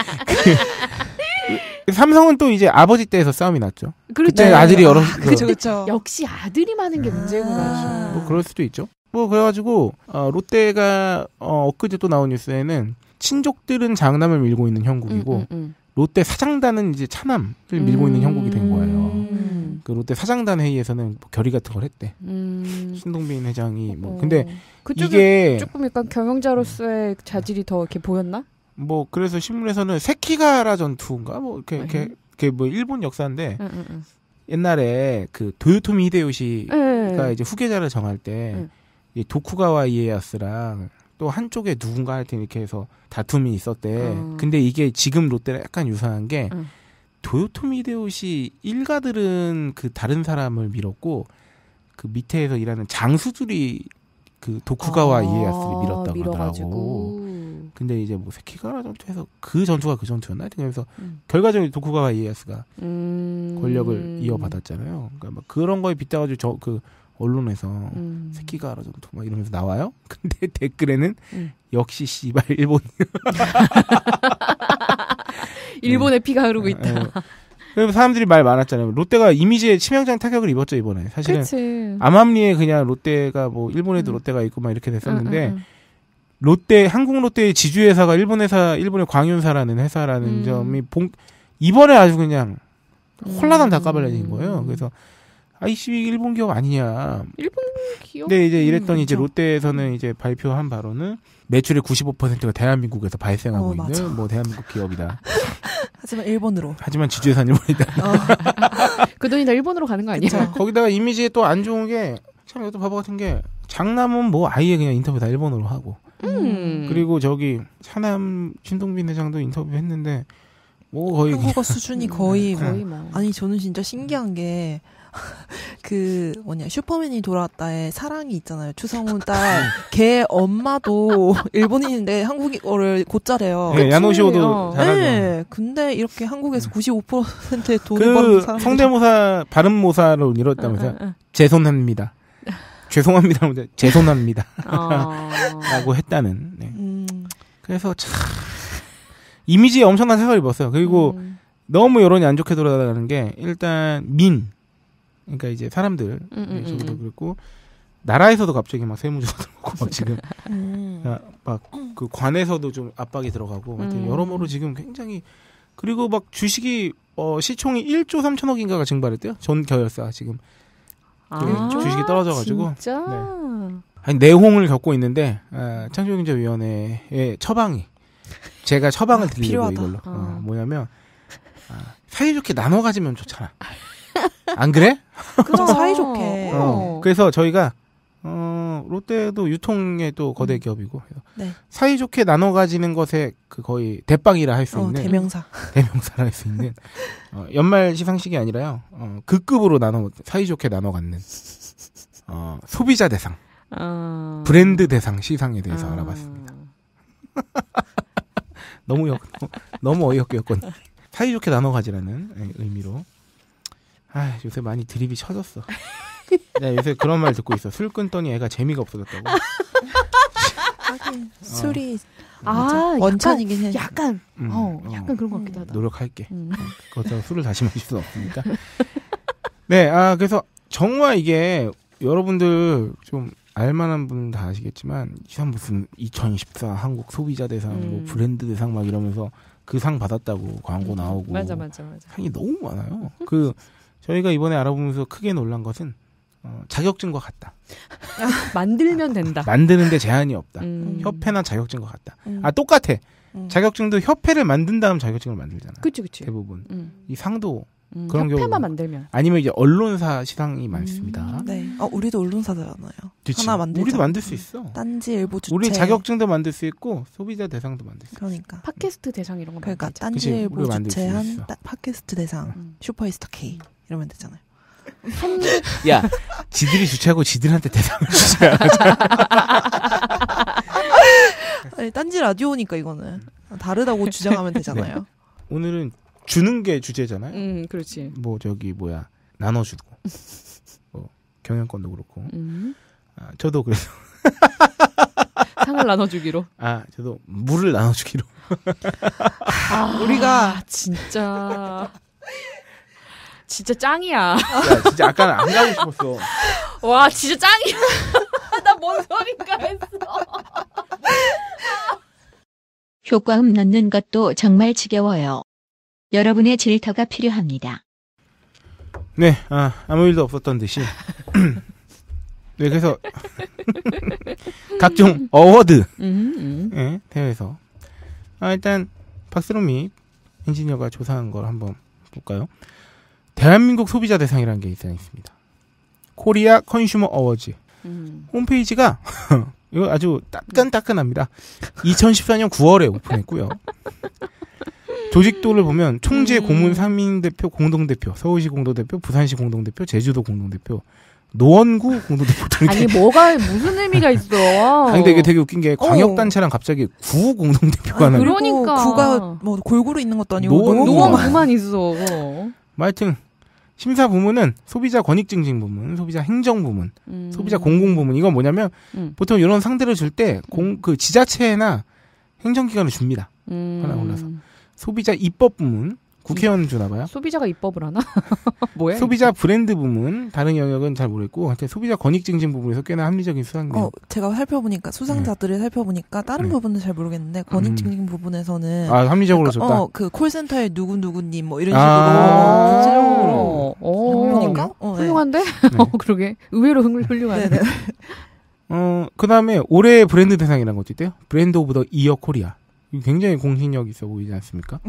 그, 삼성은 또 이제 아버지 때에서 싸움이 났죠. 그렇죠. 그때 아들이 여러, 그, 그쵸 그쵸. 역시 아들이 많은 게 문제구나. 아. 뭐 그럴 수도 있죠. 뭐 그래가지고 어, 롯데가 어, 엊그제 또 나온 뉴스에는 친족들은 장남을 밀고 있는 형국이고 음, 음, 롯데 사장단은 이제 차남을 밀고 있는 형국이 된 거예요. 음. 그 롯데 사장단 회의에서는 뭐 결의 같은 걸 했대. 음. 신동빈 회장이 뭐 어. 근데 그쪽은 이게 조금 약간 경영자로서의 자질이 더 이렇게 보였나? 뭐 그래서 신문에서는 세키가라 전투인가 뭐 이렇게 이렇게, 네. 이렇게 뭐 일본 역사인데 응, 응, 응. 옛날에 그 도요토미 히데요시가 네. 이제 후계자를 정할 때 응. 이 도쿠가와 이에야스랑 또 한쪽에 누군가 하여튼 이렇게 해서 다툼이 있었대. 어. 근데 이게 지금 롯데랑 약간 유사한 게 응. 도요토미 히데요시 일가들은 그 다른 사람을 밀었고 그 밑에서 일하는 장수들이 그 도쿠가와 아, 이에야스를 밀었다고 밀어가지고. 하더라고. 근데 이제 뭐 세키가라 전투에서 그 전투가 그 전투였나? 하여튼 그래서 음. 결과적으로 도쿠가와 이에야스가 음. 권력을 이어받았잖아요. 그러니까 막 그런 거에 빗대가지고 저 그 언론에서 음. 세키가라 전투 막 이러면서 나와요. 근데 댓글에는 음. 역시 씨발 일본. 일본의 피가 흐르고 있다. 예. 그래서 사람들이 말 많았잖아요. 롯데가 이미지에 치명적인 타격을 입었죠 이번에. 사실은 그치. 암암리에 그냥 롯데가 뭐 일본에도 음. 롯데가 있고 막 이렇게 됐었는데 응, 응, 응. 롯데 한국 롯데의 지주회사가 일본 회사 일본의 광윤사라는 회사라는 음. 점이 본 이번에 아주 그냥 홀라당 다 음. 까발려진 거예요. 그래서 아이씨 일본 기업 아니냐. 일본 기업. 근데 이제 이랬더니 음, 이제 그쵸. 롯데에서는 이제 발표한 바로는 매출의 구십오 퍼센트가 대한민국에서 발생하고 어, 있는 맞아. 뭐 대한민국 기업이다. 하지만 일본으로. 하지만 지주회사는 일본이다. 어. 그 돈이 다 일본으로 가는 거 아니야? 그쵸. 거기다가 이미지에 또 안 좋은 게 참 이것도 바보 같은 게 장남은 뭐 아예 그냥 인터뷰 다 일본어로 하고 음. 그리고 저기 차남 신동빈 회장도 인터뷰 했는데 뭐 거의 그냥 한국어 수준이 거의 뭐. 거의 뭐. 아니 저는 진짜 신기한 게 그 뭐냐 슈퍼맨이 돌아왔다에 사랑이 있잖아요. 추성훈 딸. 걔 엄마도 일본인인데 한국어를 곧잘해요. 네, 야노시오도 어. 잘하죠. 네. 근데 이렇게 한국에서 구십오 퍼센트의 돈을 버는 그 사람 성대모사 발음모사로 이뤘다면서요. 응, 응, 죄송합니다. 죄송합니다. 하면서 죄송합니다. 응. 어. 라고 했다는. 네. 음. 그래서 참 이미지에 엄청난 세월을 입었어요. 그리고 음. 너무 여론이 안 좋게 돌아가는 게 일단 민 그러니까 이제 사람들 음, 음, 저기도 음. 그랬고 나라에서도 갑자기 막 세무조사 들어오고 막 지금 음. 막 그 관에서도 좀 압박이 들어가고 하여튼 음. 여러모로 지금 굉장히 그리고 막 주식이 어 시총이 일조 삼천억인가가 증발했대요. 전 계열사 지금 아, 주식이 떨어져가지고. 진짜. 아니, 내홍을 겪고 있는데 아, 창조경제위원회의 처방이 제가 처방을 드리려고 필요하다. 이걸로 어, 어. 뭐냐면 아, 사이좋게 나눠 가지면 좋잖아. 안 그래? 그죠 사이좋게. 어. 그래서 저희가 어, 롯데도 유통의 또 거대 기업이고 네. 사이좋게 나눠 가지는 것에 그 거의 대빵이라 할 수 어, 있는 대명사. 대명사라 할 수 있는 어, 연말 시상식이 아니라요. 어, 그 급으로 나눠 사이좋게 나눠 갖는 어, 소비자 대상, 어. 브랜드 대상 시상에 대해서 어. 알아봤습니다. 너무 역, 너무 어이없게 였건 사이좋게 나눠 가지라는 의미로. 아, 요새 많이 드립이 쳐졌어. 네, 요새 그런 말 듣고 있어. 술 끊더니 애가 재미가 없어졌다고. 하긴 술이 아, 맞아. 원천이긴 해. 약간, 음, 어, 어. 약간 그런 것 같기도 하다. 노력할게. 음. 그렇다고 술을 다시 마실 수는 없으니까. 네, 아 그래서 정말 이게 여러분들 좀 알만한 분 다 아시겠지만 이상 무슨 이천십사 한국 소비자 대상, 음. 뭐 브랜드 대상 막 이러면서 그 상 받았다고 광고 나오고 맞아, 맞아, 맞아. 상이 너무 많아요. 그 저희가 이번에 알아보면서 크게 놀란 것은 어, 자격증과 같다. 만들면 된다. 만드는데 제한이 없다. 음. 협회나 자격증과 같다. 음. 아 똑같아. 음. 자격증도 협회를 만든 다음 자격증을 만들잖아. 그치, 그치. 대부분. 음. 이 상도 음, 그런 협회만 경우 만들면. 아니면 이제 언론사 시상이 많습니다. 네. 어, 우리도 언론사잖아요. 그치? 하나 만들자. 우리도 만들 수 있어. 딴지 일보 주체. 우리 자격증도 만들 수 있고 소비자 대상도 만들 수 있어. 그러니까. 팟캐스트 대상 이런 거 그러니까 만들자. 딴지 그치, 일보 우리가 만들 수 주체한 있어. 따- 팟캐스트 대상 음. 슈퍼히스터 K 이러면 되잖아요. 야, 지들이 주최하고 지들한테 대상을 주자. 아니, 딴지 라디오니까 이거는 다르다고 주장하면 되잖아요. 오늘은 주는 게 주제잖아요. 음, 그렇지. 뭐 저기 뭐야 나눠주고 뭐 경영권도 그렇고. 음. 아, 저도 그래서 상을 나눠주기로. 아 저도 물을 나눠주기로. 아, 우리가 진짜 진짜 짱이야. 야, 진짜 아까는 안 가고 싶었어. 와, 진짜 짱이야. 나 뭔 소린가 했어. 효과음 넣는 것도 정말 지겨워요. 여러분의 질터가 필요합니다. 네, 아, 아무 일도 없었던 듯이. 네, 그래서 각종 어워드 음, 음. 네, 대회에서 아, 일단 박스롬이 엔지니어가 조사한 걸 한번 볼까요? 대한민국 소비자 대상이라는 게 있습니다. 코리아 컨슈머 어워즈 음. 홈페이지가 이거 아주 따끈따끈합니다. 이천십사 년 구월에 오픈했고요. 조직도를 보면 총재, 음. 고문, 상민대표, 공동대표, 서울시 공동대표, 부산시 공동대표, 제주도 공동대표, 노원구 공동대표 등 아니 뭐가 무슨 의미가 있어? 아니 근데 이게 되게 웃긴 게 광역단체랑 갑자기 구 공동대표가 아니, 나요. 그리고 그러니까. 구가 뭐 골고루 있는 것도 아니고 노원- 너무 노원 많아. 구만 있어. 뭐 하여튼 심사 부문은 소비자 권익증진 부문, 소비자 행정 부문, 음. 소비자 공공 부문. 이건 뭐냐면 음. 보통 이런 상대를 줄 때 공 그 지자체나 행정기관을 줍니다. 음. 하나 올라서. 소비자 입법 부문, 국회의원 주나 봐요. 소비자가 입법을 하나? 뭐야? 소비자 브랜드 부문, 다른 영역은 잘 모르겠고, 하여튼 소비자 권익증진 부분에서 꽤나 합리적인 수상네요. 어, 제가 살펴보니까 수상자들을 살펴보니까 다른 네. 부분은 잘 모르겠는데 권익증진 부분에는 아, 합리적으로 약간, 줬다. 어, 그 콜센터의 누구누구님 뭐 이런 아. 식으로 구체적으로 어, 어, 보니까 어, 네. 훌륭한데? 어, 그러게. 의외로 훌- 훌륭하네. 네네. 어, 그 다음에 올해의 브랜드 대상이라는 것도 있대요. 브랜드 오브 더 이어 코리아. 이거 굉장히 공신력 있어 보이지 않습니까?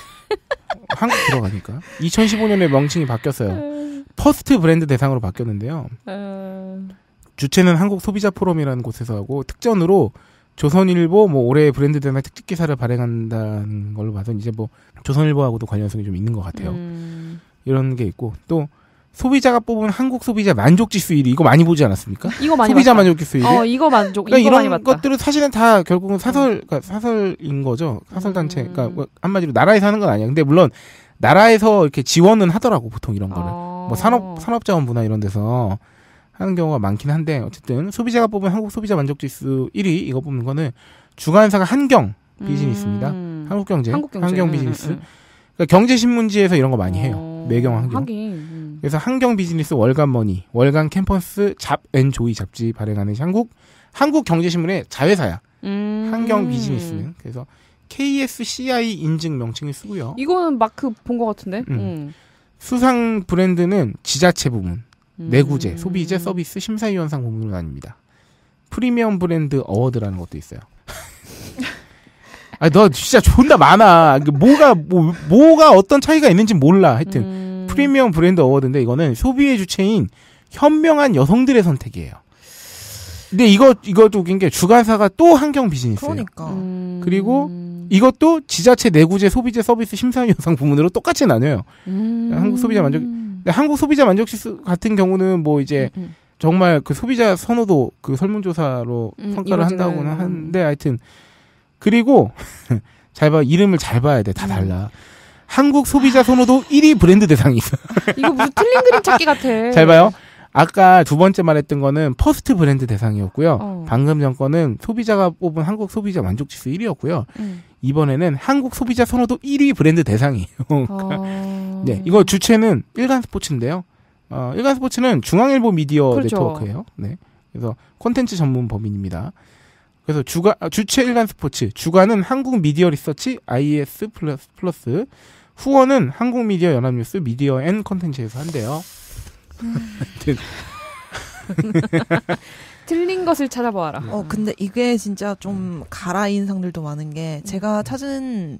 한국 들어가니까. 이천십오 년에 명칭이 바뀌었어요. 퍼스트 브랜드 대상으로 바뀌었는데요. 어, 주최는 한국 소비자 포럼이라는 곳에서 하고 특전으로 조선일보 뭐 올해의 브랜드 대상 특집 기사를 발행한다는 걸로 봐서 이제 뭐 조선일보하고도 관련성이 좀 있는 것 같아요. 음. 이런 게 있고 또 소비자가 뽑은 한국 소비자 만족지수 일 위 이거 많이 보지 않았습니까? 이거 많이 소비자 봤다. 만족지수 일 위. 어, 이거 만족. 그러니까 이거 많이 이런 봤다. 것들은 사실은 다 결국은 사설, 그러니까 사설인 거죠. 사설 단체. 음. 그러니까 뭐 한마디로 나라에서 하는 건 아니야. 근데 물론 나라에서 이렇게 지원은 하더라고 보통 이런 거를. 어. 뭐 산업 산업자원부나 이런 데서 하는 경우가 많긴 한데 어쨌든 소비자가 뽑은 한국 소비자 만족지수 일 위 이거 뽑는 거는 주관사가 한경 비즈니스입니다. 음. 한국경제, 한국경제. 한경 음, 비즈니스. 음, 음. 그러니까 경제신문지에서 이런 거 많이 해요. 어, 매경 한경. 하긴. 음. 그래서 한경 비즈니스 월간 머니, 월간 캠퍼스 잡앤조이 잡지 발행하는 한국 한국 경제신문의 자회사야. 음. 한경 비즈니스는. 그래서 케이에스씨아이 인증 명칭을 쓰고요. 이거는 마크 본 것 같은데. 음. 음. 수상 브랜드는 지자체 부문, 음. 내구재, 소비재 서비스 심사위원상 부문으로 나뉩니다. 프리미엄 브랜드 어워드라는 것도 있어요. 아, 너 진짜 존나 많아. 뭐가 뭐 뭐가 어떤 차이가 있는지 몰라. 하여튼 음. 프리미엄 브랜드 어워드인데 이거는 소비의 주체인 현명한 여성들의 선택이에요. 근데 이거 이것도 웃긴 게 주관사가 또 한경 비즈니스예요. 그러니까 음. 그리고 이것도 지자체 내구재 소비재 서비스 심사위원상 부문으로 똑같이 나눠요. 음. 한국 소비자 만족 근데 한국 소비자 만족지수 같은 경우는 뭐 이제 음, 음. 정말 그 소비자 선호도 그 설문조사로 음, 평가를 이루어지는, 한다고는 음. 하는데 하여튼 그리고 잘 봐 이름을 잘 봐야 돼 다 달라. 한국 소비자 선호도 일 위 브랜드 대상이 있어. 이거 무슨 틀린 그림 찾기 같아. 잘 봐요. 아까 두 번째 말했던 거는 퍼스트 브랜드 대상이었고요. 어. 방금 전 거는 소비자가 뽑은 한국 소비자 만족지수 일 위였고요. 음. 이번에는 한국 소비자 선호도 일 위 브랜드 대상이에요. 어... 네, 이거 주체는 일간스포츠인데요. 어, 일간스포츠는 중앙일보 미디어 그렇죠. 네트워크예요. 네, 그래서 콘텐츠 전문 법인입니다. 그래서 주가 주체 일간스포츠, 주관은 한국 미디어 리서치 아이에스 플러스, 플러스 후원은 한국 미디어 연합뉴스 미디어 앤 콘텐츠에서 한대요. 틀린 것을 찾아보아라. 어 근데 이게 진짜 좀 가라인 상들도 많은 게 제가 찾은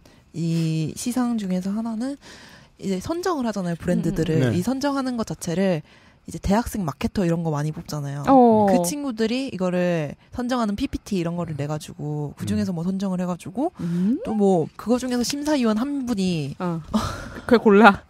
이 시상 중에서 하나는 이제 선정을 하잖아요 브랜드들을. 네. 이 선정하는 것 자체를 이제 대학생 마케터 이런 거 많이 뽑잖아요. 어. 그 친구들이 이거를 선정하는 피피티 이런 거를 내가지고 그 중에서 뭐 선정을 해가지고 음? 또 뭐 그거 중에서 심사위원 한 분이 어. 그걸 골라.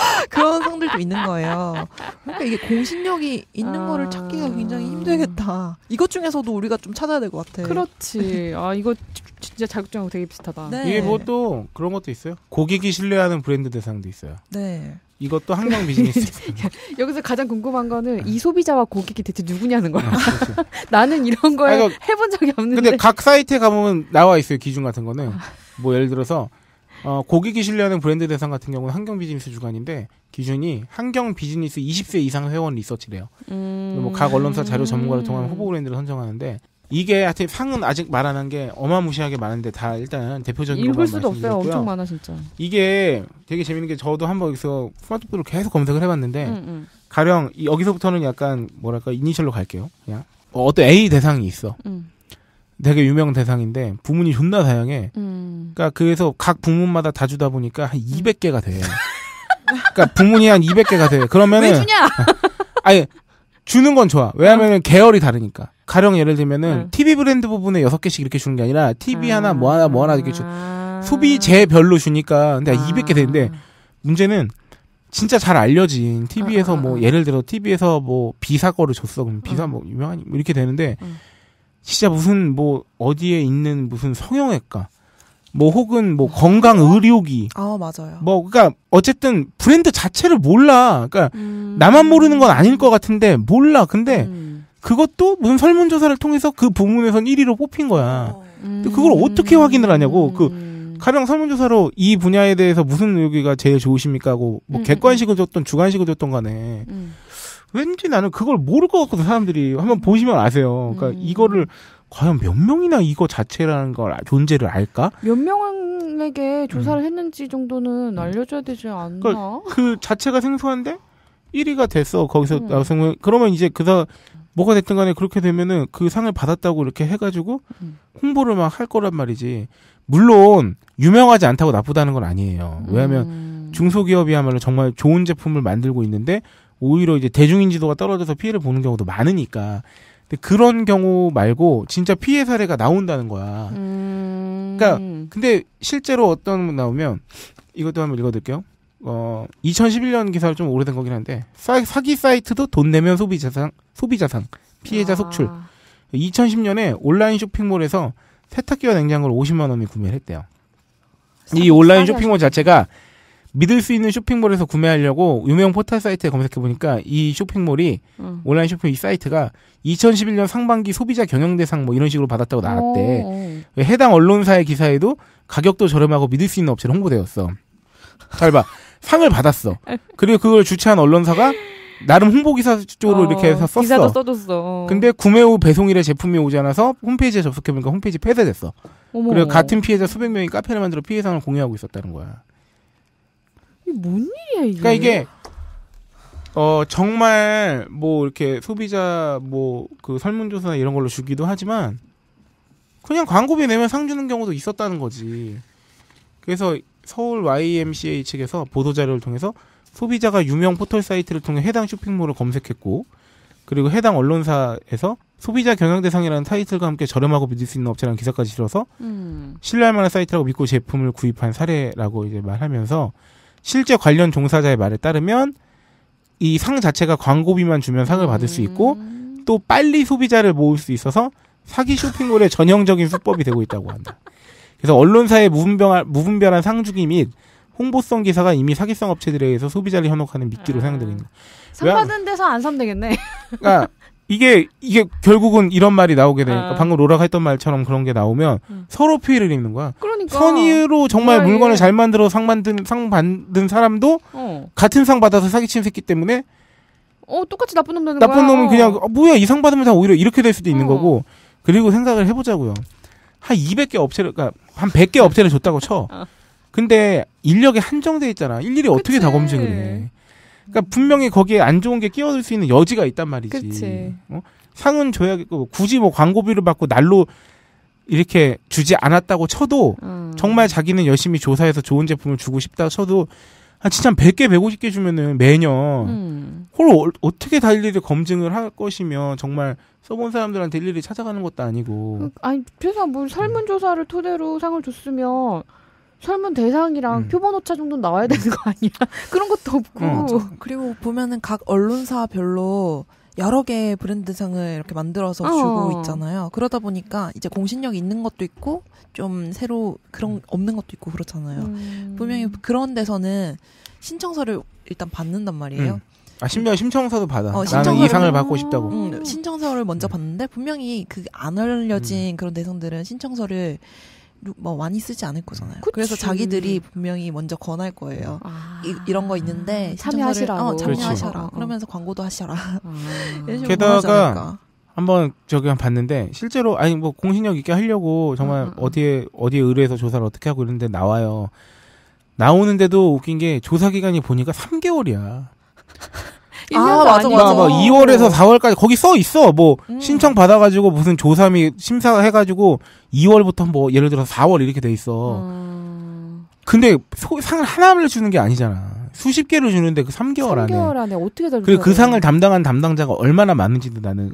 그런 상들도 있는 거예요. 그러니까 이게 공신력이 있는 아... 거를 찾기가 굉장히 힘들겠다. 이것 중에서도 우리가 좀 찾아야 될 것 같아. 그렇지. 아 이거 진짜 자격증하고 되게 비슷하다. 네. 이게 뭐 또 그런 것도 있어요. 고객이 신뢰하는 브랜드 대상도 있어요. 네. 이것도 한강 비즈니스. 여기서 가장 궁금한 거는 이 소비자와 고객이 대체 누구냐는 거야. 아, 그렇죠. 나는 이런 거에 아니, 해본 적이 없는데. 근데 각 사이트에 가보면 나와 있어요. 기준 같은 거는. 뭐 예를 들어서 어, 고객이 신뢰하는 브랜드 대상 같은 경우는 한경 비즈니스 주관인데 기준이 한경 비즈니스 이십 세 이상 회원 리서치래요. 음... 뭐 각 언론사 자료 전문가를 통한 후보 브랜드를 선정하는데 이게 하여튼 상은 아직 말 안 한 게 어마무시하게 많은데 다 일단 대표적인 것만 읽을 수도 없어요. 말씀드렸고요. 엄청 많아 진짜. 이게 되게 재밌는 게 저도 한번 여기서 스마트폰으로 계속 검색을 해봤는데 음, 음. 가령 이- 여기서부터는 약간 뭐랄까 이니셜로 갈게요. 그냥 어, 어떤 A 대상이 있어. 음. 되게 유명 대상인데 부문이 존나 다양해. 음. 그러니까 그래서 각 부문마다 다 주다 보니까 한 이백 개가 돼. 그러니까 부문이 한 이백 개가 돼. 그러면은 왜 주냐? 아니 주는 건 좋아. 왜냐면은 계열이 다르니까. 가령 예를 들면은 응. 티비 브랜드 부분에 여섯 개씩 이렇게 주는 게 아니라 티비 하나 뭐 하나 뭐 하나 이렇게 주. 아... 소비재별로 주니까 근데 아... 이백 개 되는데 문제는 진짜 잘 알려진 티비에서 아, 아, 뭐 아. 예를 들어 티비에서 뭐 비사 거를 줬어. 그럼 비사 응. 뭐 유명한 뭐 이렇게 되는데 응. 진짜 무슨 뭐 어디에 있는 무슨 성형외과 뭐 혹은 뭐 건강 의료기 아 맞아요. 뭐 그러니까 어쨌든 브랜드 자체를 몰라. 그러니까 음... 나만 모르는 건 아닐 것 같은데 몰라. 근데 음... 그것도 무슨 설문조사를 통해서 그 부문에선 일 위로 뽑힌 거야. 음... 근데 그걸 어떻게 확인을 하냐고. 그 음... 가령 설문조사로 이 분야에 대해서 무슨 여기가 제일 좋으십니까 하고 뭐 음, 객관식을 줬던 주관식을 줬던 간에 음. 왠지 나는 그걸 모를 것 같거든. 사람들이 한번 보시면 아세요. 그러니까 음. 이거를 과연 몇 명이나 이거 자체라는 걸 아- 존재를 알까? 몇 명에게 조사를 했는지 정도는 알려줘야 되지 않나? 그러니까 그 자체가 생소한데 일 위가 됐어. 거기서 음. 나와서 그러면 이제 그다 뭐가 됐든 간에 그렇게 되면은 그 상을 받았다고 이렇게 해가지고 음. 홍보를 막 할 거란 말이지. 물론 유명하지 않다고 나쁘다는 건 아니에요. 왜냐하면 음. 중소기업이야말로 정말 좋은 제품을 만들고 있는데 오히려 이제 대중인지도가 떨어져서 피해를 보는 경우도 많으니까. 근데 그런 경우 말고 진짜 피해 사례가 나온다는 거야. 음. 그러니까 근데 실제로 어떤 분 나오면 이것도 한번 읽어드릴게요. 어, 이천십일 년 기사를 좀 오래된 거긴 한데 사, 사기 사이트도 돈 내면 소비자상 소비자상 피해자 아. 속출. 이천십 년에 온라인 쇼핑몰에서 세탁기와 냉장고를 오십만 원에 구매를 했대요. 이 온라인 쇼핑몰 자체가 믿을 수 있는 쇼핑몰에서 구매하려고 유명 포털 사이트에 검색해보니까 이 쇼핑몰이 음. 온라인 쇼핑 이 사이트가 이천십일 년 상반기 소비자 경영대상 뭐 이런 식으로 받았다고 나왔대. 오. 해당 언론사의 기사에도 가격도 저렴하고 믿을 수 있는 업체로 홍보되었어. 잘 봐. 상을 받았어. 그리고 그걸 주최한 언론사가 나름 홍보기사 쪽으로 어, 이렇게 해서 썼어. 기사도 써줬어. 근데 구매 후 배송일에 제품이 오지 않아서 홈페이지에 접속해보니까 홈페이지 폐쇄됐어. 어머. 그리고 같은 피해자 수백 명이 카페를 만들어 피해상을 공유하고 있었다는 거야. 이게 뭔 일이야 이게? 그러니까 이게 어 정말 뭐 이렇게 소비자 뭐 그 설문조사 이런 걸로 주기도 하지만 그냥 광고비 내면 상 주는 경우도 있었다는 거지. 그래서 서울 와이엠씨에이 측에서 보도자료를 통해서 소비자가 유명 포털 사이트를 통해 해당 쇼핑몰을 검색했고 그리고 해당 언론사에서 소비자 경영 대상이라는 타이틀과 함께 저렴하고 믿을 수 있는 업체라는 기사까지 실어서 음. 신뢰할 만한 사이트라고 믿고 제품을 구입한 사례라고 이제 말하면서 실제 관련 종사자의 말에 따르면 이 상 자체가 광고비만 주면 상을 받을 수 있고 또 빨리 소비자를 모을 수 있어서 사기 쇼핑몰의 전형적인 수법이 되고 있다고 한다. 그래서 언론사의 무분별한, 무분별한 상주기 및 홍보성 기사가 이미 사기성 업체들에 의해서 소비자를 현혹하는 미끼로 아. 사용되고 있는. 상 받은 데서 안 사면 되겠네. 그러니까 이게 이게 결국은 이런 말이 나오게 되니까 아. 방금 로라가 했던 말처럼 그런 게 나오면 음. 서로 피해를 입는 거야. 그러니까. 선의로 정말 뭐야, 물건을 이게. 잘 만들어 상 만든 상 받는 사람도 어. 같은 상 받아서 사기친 새끼 때문에 어 똑같이 나쁜 놈 되는 나쁜 거야. 놈은 그냥 어, 뭐야 이 상 받으면 다 오히려 이렇게 될 수도 있는 어. 거고. 그리고 생각을 해보자고요. 한 이백 개 업체를 그러니까 한 백 개 업체를 줬다고 쳐. 어. 근데 인력이 한정돼 있잖아. 일일이 어떻게 그치. 다 검증을 해. 그러니까 분명히 거기에 안 좋은 게 끼어들 수 있는 여지가 있단 말이지. 그치. 어? 상은 줘야겠고 굳이 뭐 광고비를 받고 날로 이렇게 주지 않았다고 쳐도 음. 정말 자기는 열심히 조사해서 좋은 제품을 주고 싶다 쳐도 한 진짜 백 개, 백오십 개 주면은 매년 음. 그걸 어, 어떻게 다 일일이 검증을 할 것이며 정말 써본 사람들한테 일일이 찾아가는 것도 아니고. 아니 최소한 뭐 설문조사를 토대로 상을 줬으면 설문 대상이랑 음. 표본 오차 정도 나와야 되는 거 아니야? 그런 것도 없고. 어. 그리고 보면은 각 언론사별로 여러 개의 브랜드상을 이렇게 만들어서 어. 주고 있잖아요. 그러다 보니까 이제 공신력이 있는 것도 있고 좀 새로 그런 없는 것도 있고 그렇잖아요. 음. 분명히 그런 데서는 신청서를 일단 받는단 말이에요. 음. 아 심지어 심청서도 받아. 어, 나는 이 신청서를- 상을 받고 싶다고. 음, 신청서를 먼저 받는데 분명히 그 안 알려진 음. 그런 대상들은 신청서를 뭐 많이 쓰지 않을 거잖아요. 그치. 그래서 자기들이 분명히 먼저 권할 거예요. 아. 이, 이런 거 있는데 참여하시라고. 신청서를- 어, 참여하셔라. 그렇지. 어, 어. 그러면서 광고도 하셔라. 아. 이런 식으로 게다가 권하지 않을까. 한번 저기 한 봤는데 실제로 아니 뭐 공신력 있게 하려고 정말 음, 음, 음. 어디에 어디에 의뢰해서 조사를 어떻게 하고 이런데 나와요. 나오는데도 웃긴 게 조사 기간이 보니까 삼 개월이야. 일 년도 아, 맞아, 아니고. 맞아. 뭐 이월에서 사월까지 거기 써 있어. 뭐 음. 신청 받아가지고 무슨 조사 및 심사해가지고 이월부터 뭐 예를 들어서 사월 이렇게 돼 있어. 음. 근데 소, 상을 하나를 주는 게 아니잖아. 수십 개를 주는데 그 삼 개월 안에. 삼 개월 안에 어떻게 다 그리고 그 상을 담당한 담당자가 얼마나 많은지도 나는.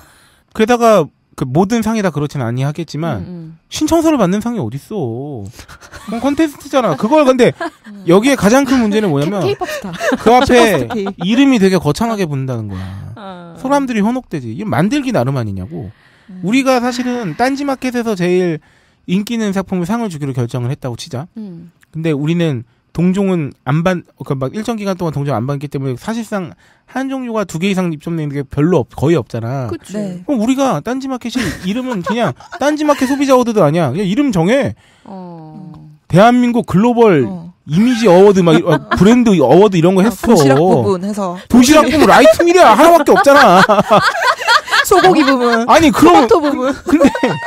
게다가 그 모든 상이 다 그렇지는 아니하겠지만 음, 음. 신청서를 받는 상이 어딨어. 그건 컨테스트잖아. 그걸 근데 여기에 가장 큰 문제는 뭐냐면 K-팝 스타. 그 앞에 이름이 되게 거창하게 붙는다는 거야. 아. 사람들이 현혹되지. 이게 만들기 나름 아니냐고. 음. 우리가 사실은 딴지마켓에서 제일 인기 있는 작품을 상을 주기로 결정을 했다고 치자. 음. 근데 우리는 동종은 안 받, 그러니까 막 일정 기간 동안 동종 안 받기 때문에 사실상 한 종류가 두 개 이상 입점되는 게 별로 없, 거의 없잖아. 그치. 네. 그럼 우리가 딴지마켓이 이름은 그냥 딴지마켓 소비자 어워드도 아니야. 그냥 이름 정해. 어. 대한민국 글로벌 어. 이미지 어워드 막 이- 어, 브랜드 어워드 이런 거 했어. 도시락 부분 해서 도시락 부분 라이트밀이야 하나밖에 없잖아. 소고기 부분, 아니 그럼 토마토 부분. 근데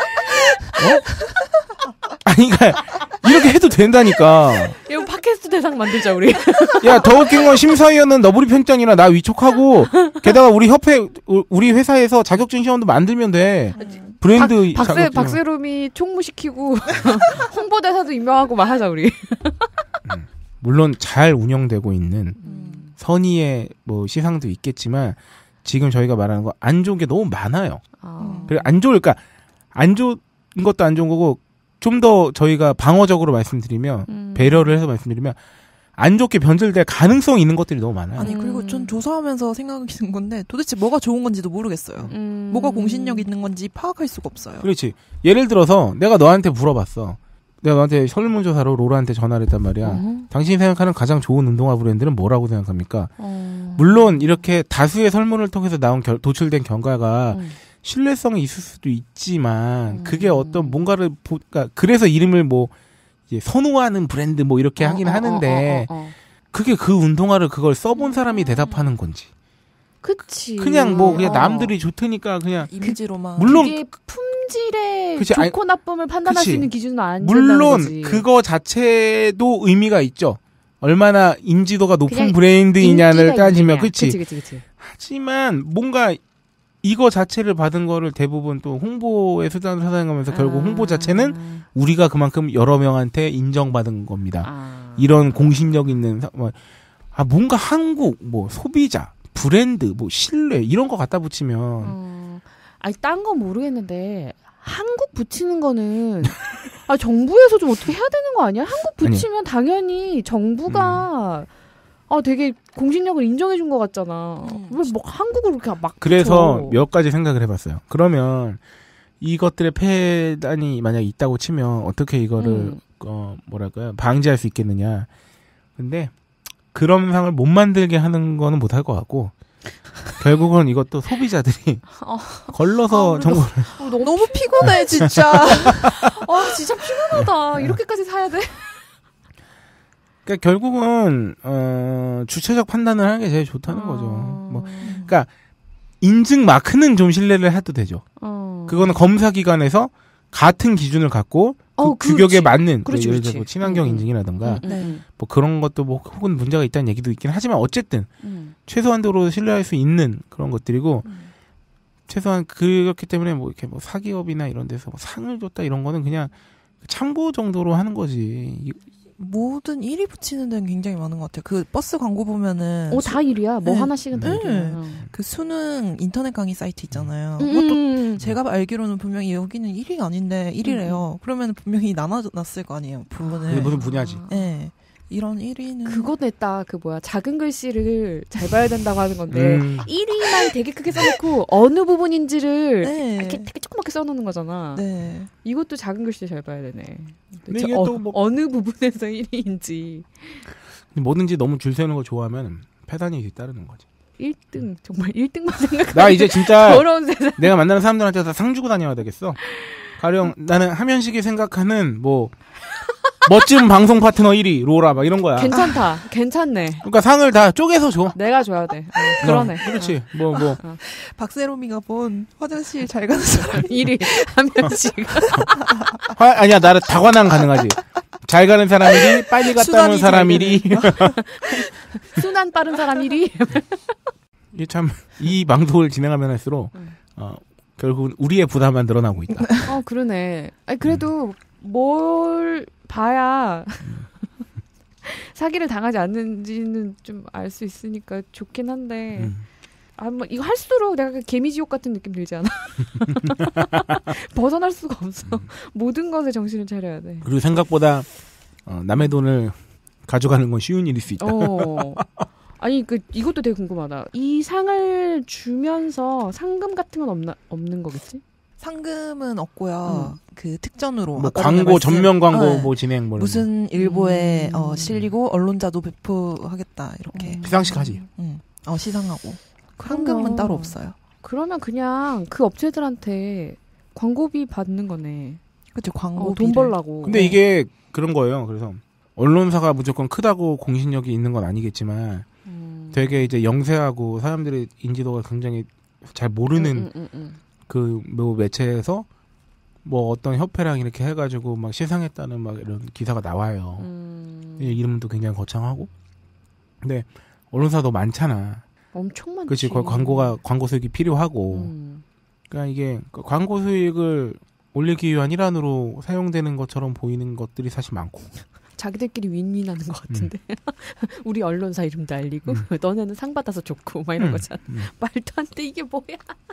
어? 아니 그러니까 이렇게 해도 된다니까. 이거 팟캐스트 대상 만들자 우리. 야 더 웃긴 건 심사위원은 너부리 편집장이라 나 위촉하고 게다가 우리 협회 우리 회사에서 자격증 시험도 만들면 돼. 브랜드 박, 박세 자격증. 박세롬이 총무시키고 홍보대사도 임명하고 막 하자 우리. 물론 잘 운영되고 있는 음. 선의의 뭐 시상도 있겠지만 지금 저희가 말하는 거 안 좋은 게 너무 많아요. 아. 그리고 안 좋을까 안 좋은 것도 안 좋은 거고 좀 더 저희가 방어적으로 말씀드리면 음. 배려를 해서 말씀드리면 안 좋게 변질될 가능성이 있는 것들이 너무 많아요. 아니 그리고 음. 전 조사하면서 생각이 드는 건데 도대체 뭐가 좋은 건지도 모르겠어요. 음. 뭐가 공신력 있는 건지 파악할 수가 없어요. 그렇지. 예를 들어서 내가 너한테 물어봤어. 내가 너한테 설문조사로 로라한테 전화를 했단 말이야. 어허. 당신이 생각하는 가장 좋은 운동화 브랜드는 뭐라고 생각합니까? 어. 물론 이렇게 다수의 설문을 통해서 나온 결, 도출된 결과가 음. 신뢰성이 있을 수도 있지만 음. 그게 어떤 뭔가를 보, 그러니까 그래서 이름을 뭐 이제 선호하는 브랜드 뭐 이렇게 어, 하긴 어, 하는데 어, 어, 어, 어. 그게 그 운동화를 그걸 써본 사람이 대답하는 건지 그치. 그냥 뭐 그냥 어. 남들이 좋다니까 그냥 이미지로만. 물론 이게 품질의 그치, 좋고 아니, 나쁨을 판단할 그치. 수 있는 기준은 안 된다는 물론 거지. 그거 자체도 의미가 있죠. 얼마나 인지도가 높은 그냥 브랜드이냐를 인기가 따지면 있느냐. 그치. 그치, 그치, 그치. 하지만 뭔가 이거 자체를 받은 거를 대부분 또 홍보의 수단으로 사용하면서 결국 아. 홍보 자체는 우리가 그만큼 여러 명한테 인정받은 겁니다. 아. 이런 공신력 있는 사- 뭐, 아 뭔가 한국 뭐 소비자 브랜드 뭐 신뢰 이런 거 갖다 붙이면 어. 아니 딴 건 모르겠는데 한국 붙이는 거는 아 정부에서 좀 어떻게 해야 되는 거 아니야? 한국 붙이면 당연히 정부가 음. 아 되게 공신력을 인정해 준 것 같잖아. 음. 왜 뭐 한국을 그렇게 막 그래서 붙여? 몇 가지 생각을 해봤어요. 그러면 이것들의 폐단이 만약 있다고 치면 어떻게 이거를 음. 어 뭐랄까요 방지할 수 있겠느냐? 근데 그런 상을 못 만들게 하는 거는 못할 것 같고 결국은 이것도 소비자들이 어. 걸러서 아, 정보를 어, 너무, 너무 피곤해 진짜. 아 진짜 피곤하다. 이렇게까지 사야 돼? 그러니까 결국은 어, 주체적 판단을 하는 게 제일 좋다는 어. 거죠. 뭐 그러니까 인증 마크는 좀 신뢰를 해도 되죠. 어. 그거는 검사 기관에서 같은 기준을 갖고 그 어, 규격에 맞는 그렇지, 예를 그렇지. 들어 뭐 친환경 음. 인증이라든가 음, 음, 뭐 그런 것도 뭐 혹은 문제가 있다는 얘기도 있긴 하지만 어쨌든 음. 최소한도로 신뢰할 수 있는 그런 것들이고 음. 최소한 그렇기 때문에 뭐 이렇게 뭐 사기업이나 이런 데서 뭐 상을 줬다 이런 거는 그냥 참고 정도로 하는 거지. 이- 모든 일 위 붙이는 데는 굉장히 많은 것 같아요. 그 버스 광고 보면은 어, 다 일이야. 뭐 네. 하나씩은 다 네. 일이야. 그 수능 인터넷 강의 사이트 있잖아요. 음, 그것도 음. 제가 알기로는 분명히 여기는 일 위가 아닌데 일 위래요. 그러면 분명히 나눠놨을 거 아니에요. 부분을. 그게 무슨 분야지. 네. 이런 일 위는 그거 냈다. 그 뭐야. 작은 글씨를 잘 봐야 된다고 하는 건데 음. 일 위만 되게 크게 써놓고 어느 부분인지를 네. 이렇게 되게 조그맣게 써놓는 거잖아. 네. 이것도 작은 글씨 잘 봐야 되네. 근데 저 이게 어, 또 뭐- 어느 부분에서 일 위인지. 뭐든지 너무 줄 세우는 거 좋아하면 패단이 뒤따르는 거지. 일 등 정말 일 등만 생각하는 나 이제 진짜 더러운 세상. 내가 만나는 사람들한테 다 상 주고 다녀야 되겠어. 가령 나는 하면식이 생각하는 뭐 멋진 방송 파트너 일 위 로라 막 이런 거야. 괜찮다. 괜찮네. 그러니까 상을 다 쪼개서 줘. 내가 줘야 돼. 어, 그러네. 어, 그렇지. 뭐 뭐. 박세롬이가 본 화장실 잘 가는 사람 일 위 한 명씩. 화, 아니야 나는 다관왕 가능하지. 잘 가는 사람 일 위, 빨리 갔다 오는 수단이 사람 잘 일 위. 순한 빠른 사람 일 위. 이게 참 이 방송을 진행하면 할수록 어, 결국은 우리의 부담만 늘어나고 있다. 어, 그러네. 아니, 그래도 뭘 봐야 사기를 당하지 않는지는 좀 알 수 있으니까 좋긴 한데. 음. 아, 뭐, 이거 할수록 내가 그 개미지옥 같은 느낌 들지 않아? 벗어날 수가 없어. 모든 것에 정신을 차려야 돼. 그리고 생각보다 어, 남의 돈을 가져가는 건 쉬운 일일 수 있다. 어. 아니, 그, 이것도 되게 궁금하다. 이 상을 주면서 상금 같은 건 없나, 없는 거겠지? 상금은 없고요. 음. 그 특전으로 뭐 아까 광고 전에 말씀- 전면 광고 네. 뭐 진행 뭐 이런 거. 무슨 일보에 음. 어, 실리고 언론자도 배포하겠다 이렇게. 시상식 하지. 음. 어 시상하고 그러면- 상금은 따로 없어요. 그러면 그냥 그 업체들한테 광고비 받는 거네. 그렇죠. 어, 광고 돈 벌라고. 근데 이게 그런 거예요. 그래서 언론사가 무조건 크다고 공신력이 있는 건 아니겠지만 음. 되게 이제 영세하고 사람들의 인지도가 굉장히 잘 모르는 음, 음, 음, 그 뭐 매체에서 뭐 어떤 협회랑 이렇게 해가지고 막 시상했다는 막 이런 기사가 나와요. 음. 이 이름도 굉장히 거창하고. 근데 언론사도 많잖아. 엄청 많지. 그렇지. 거기 광고가 광고 수익이 필요하고. 음. 그러니까 이게 그 광고 수익을 올리기 위한 일환으로 사용되는 것처럼 보이는 것들이 사실 많고. 자기들끼리 윈윈하는 것 같은데. 음. 우리 언론사 이름도 알리고 너네는 상 받아서 좋고 막 이런 음, 거잖아. 음. 말도 안 돼. 이게 뭐야?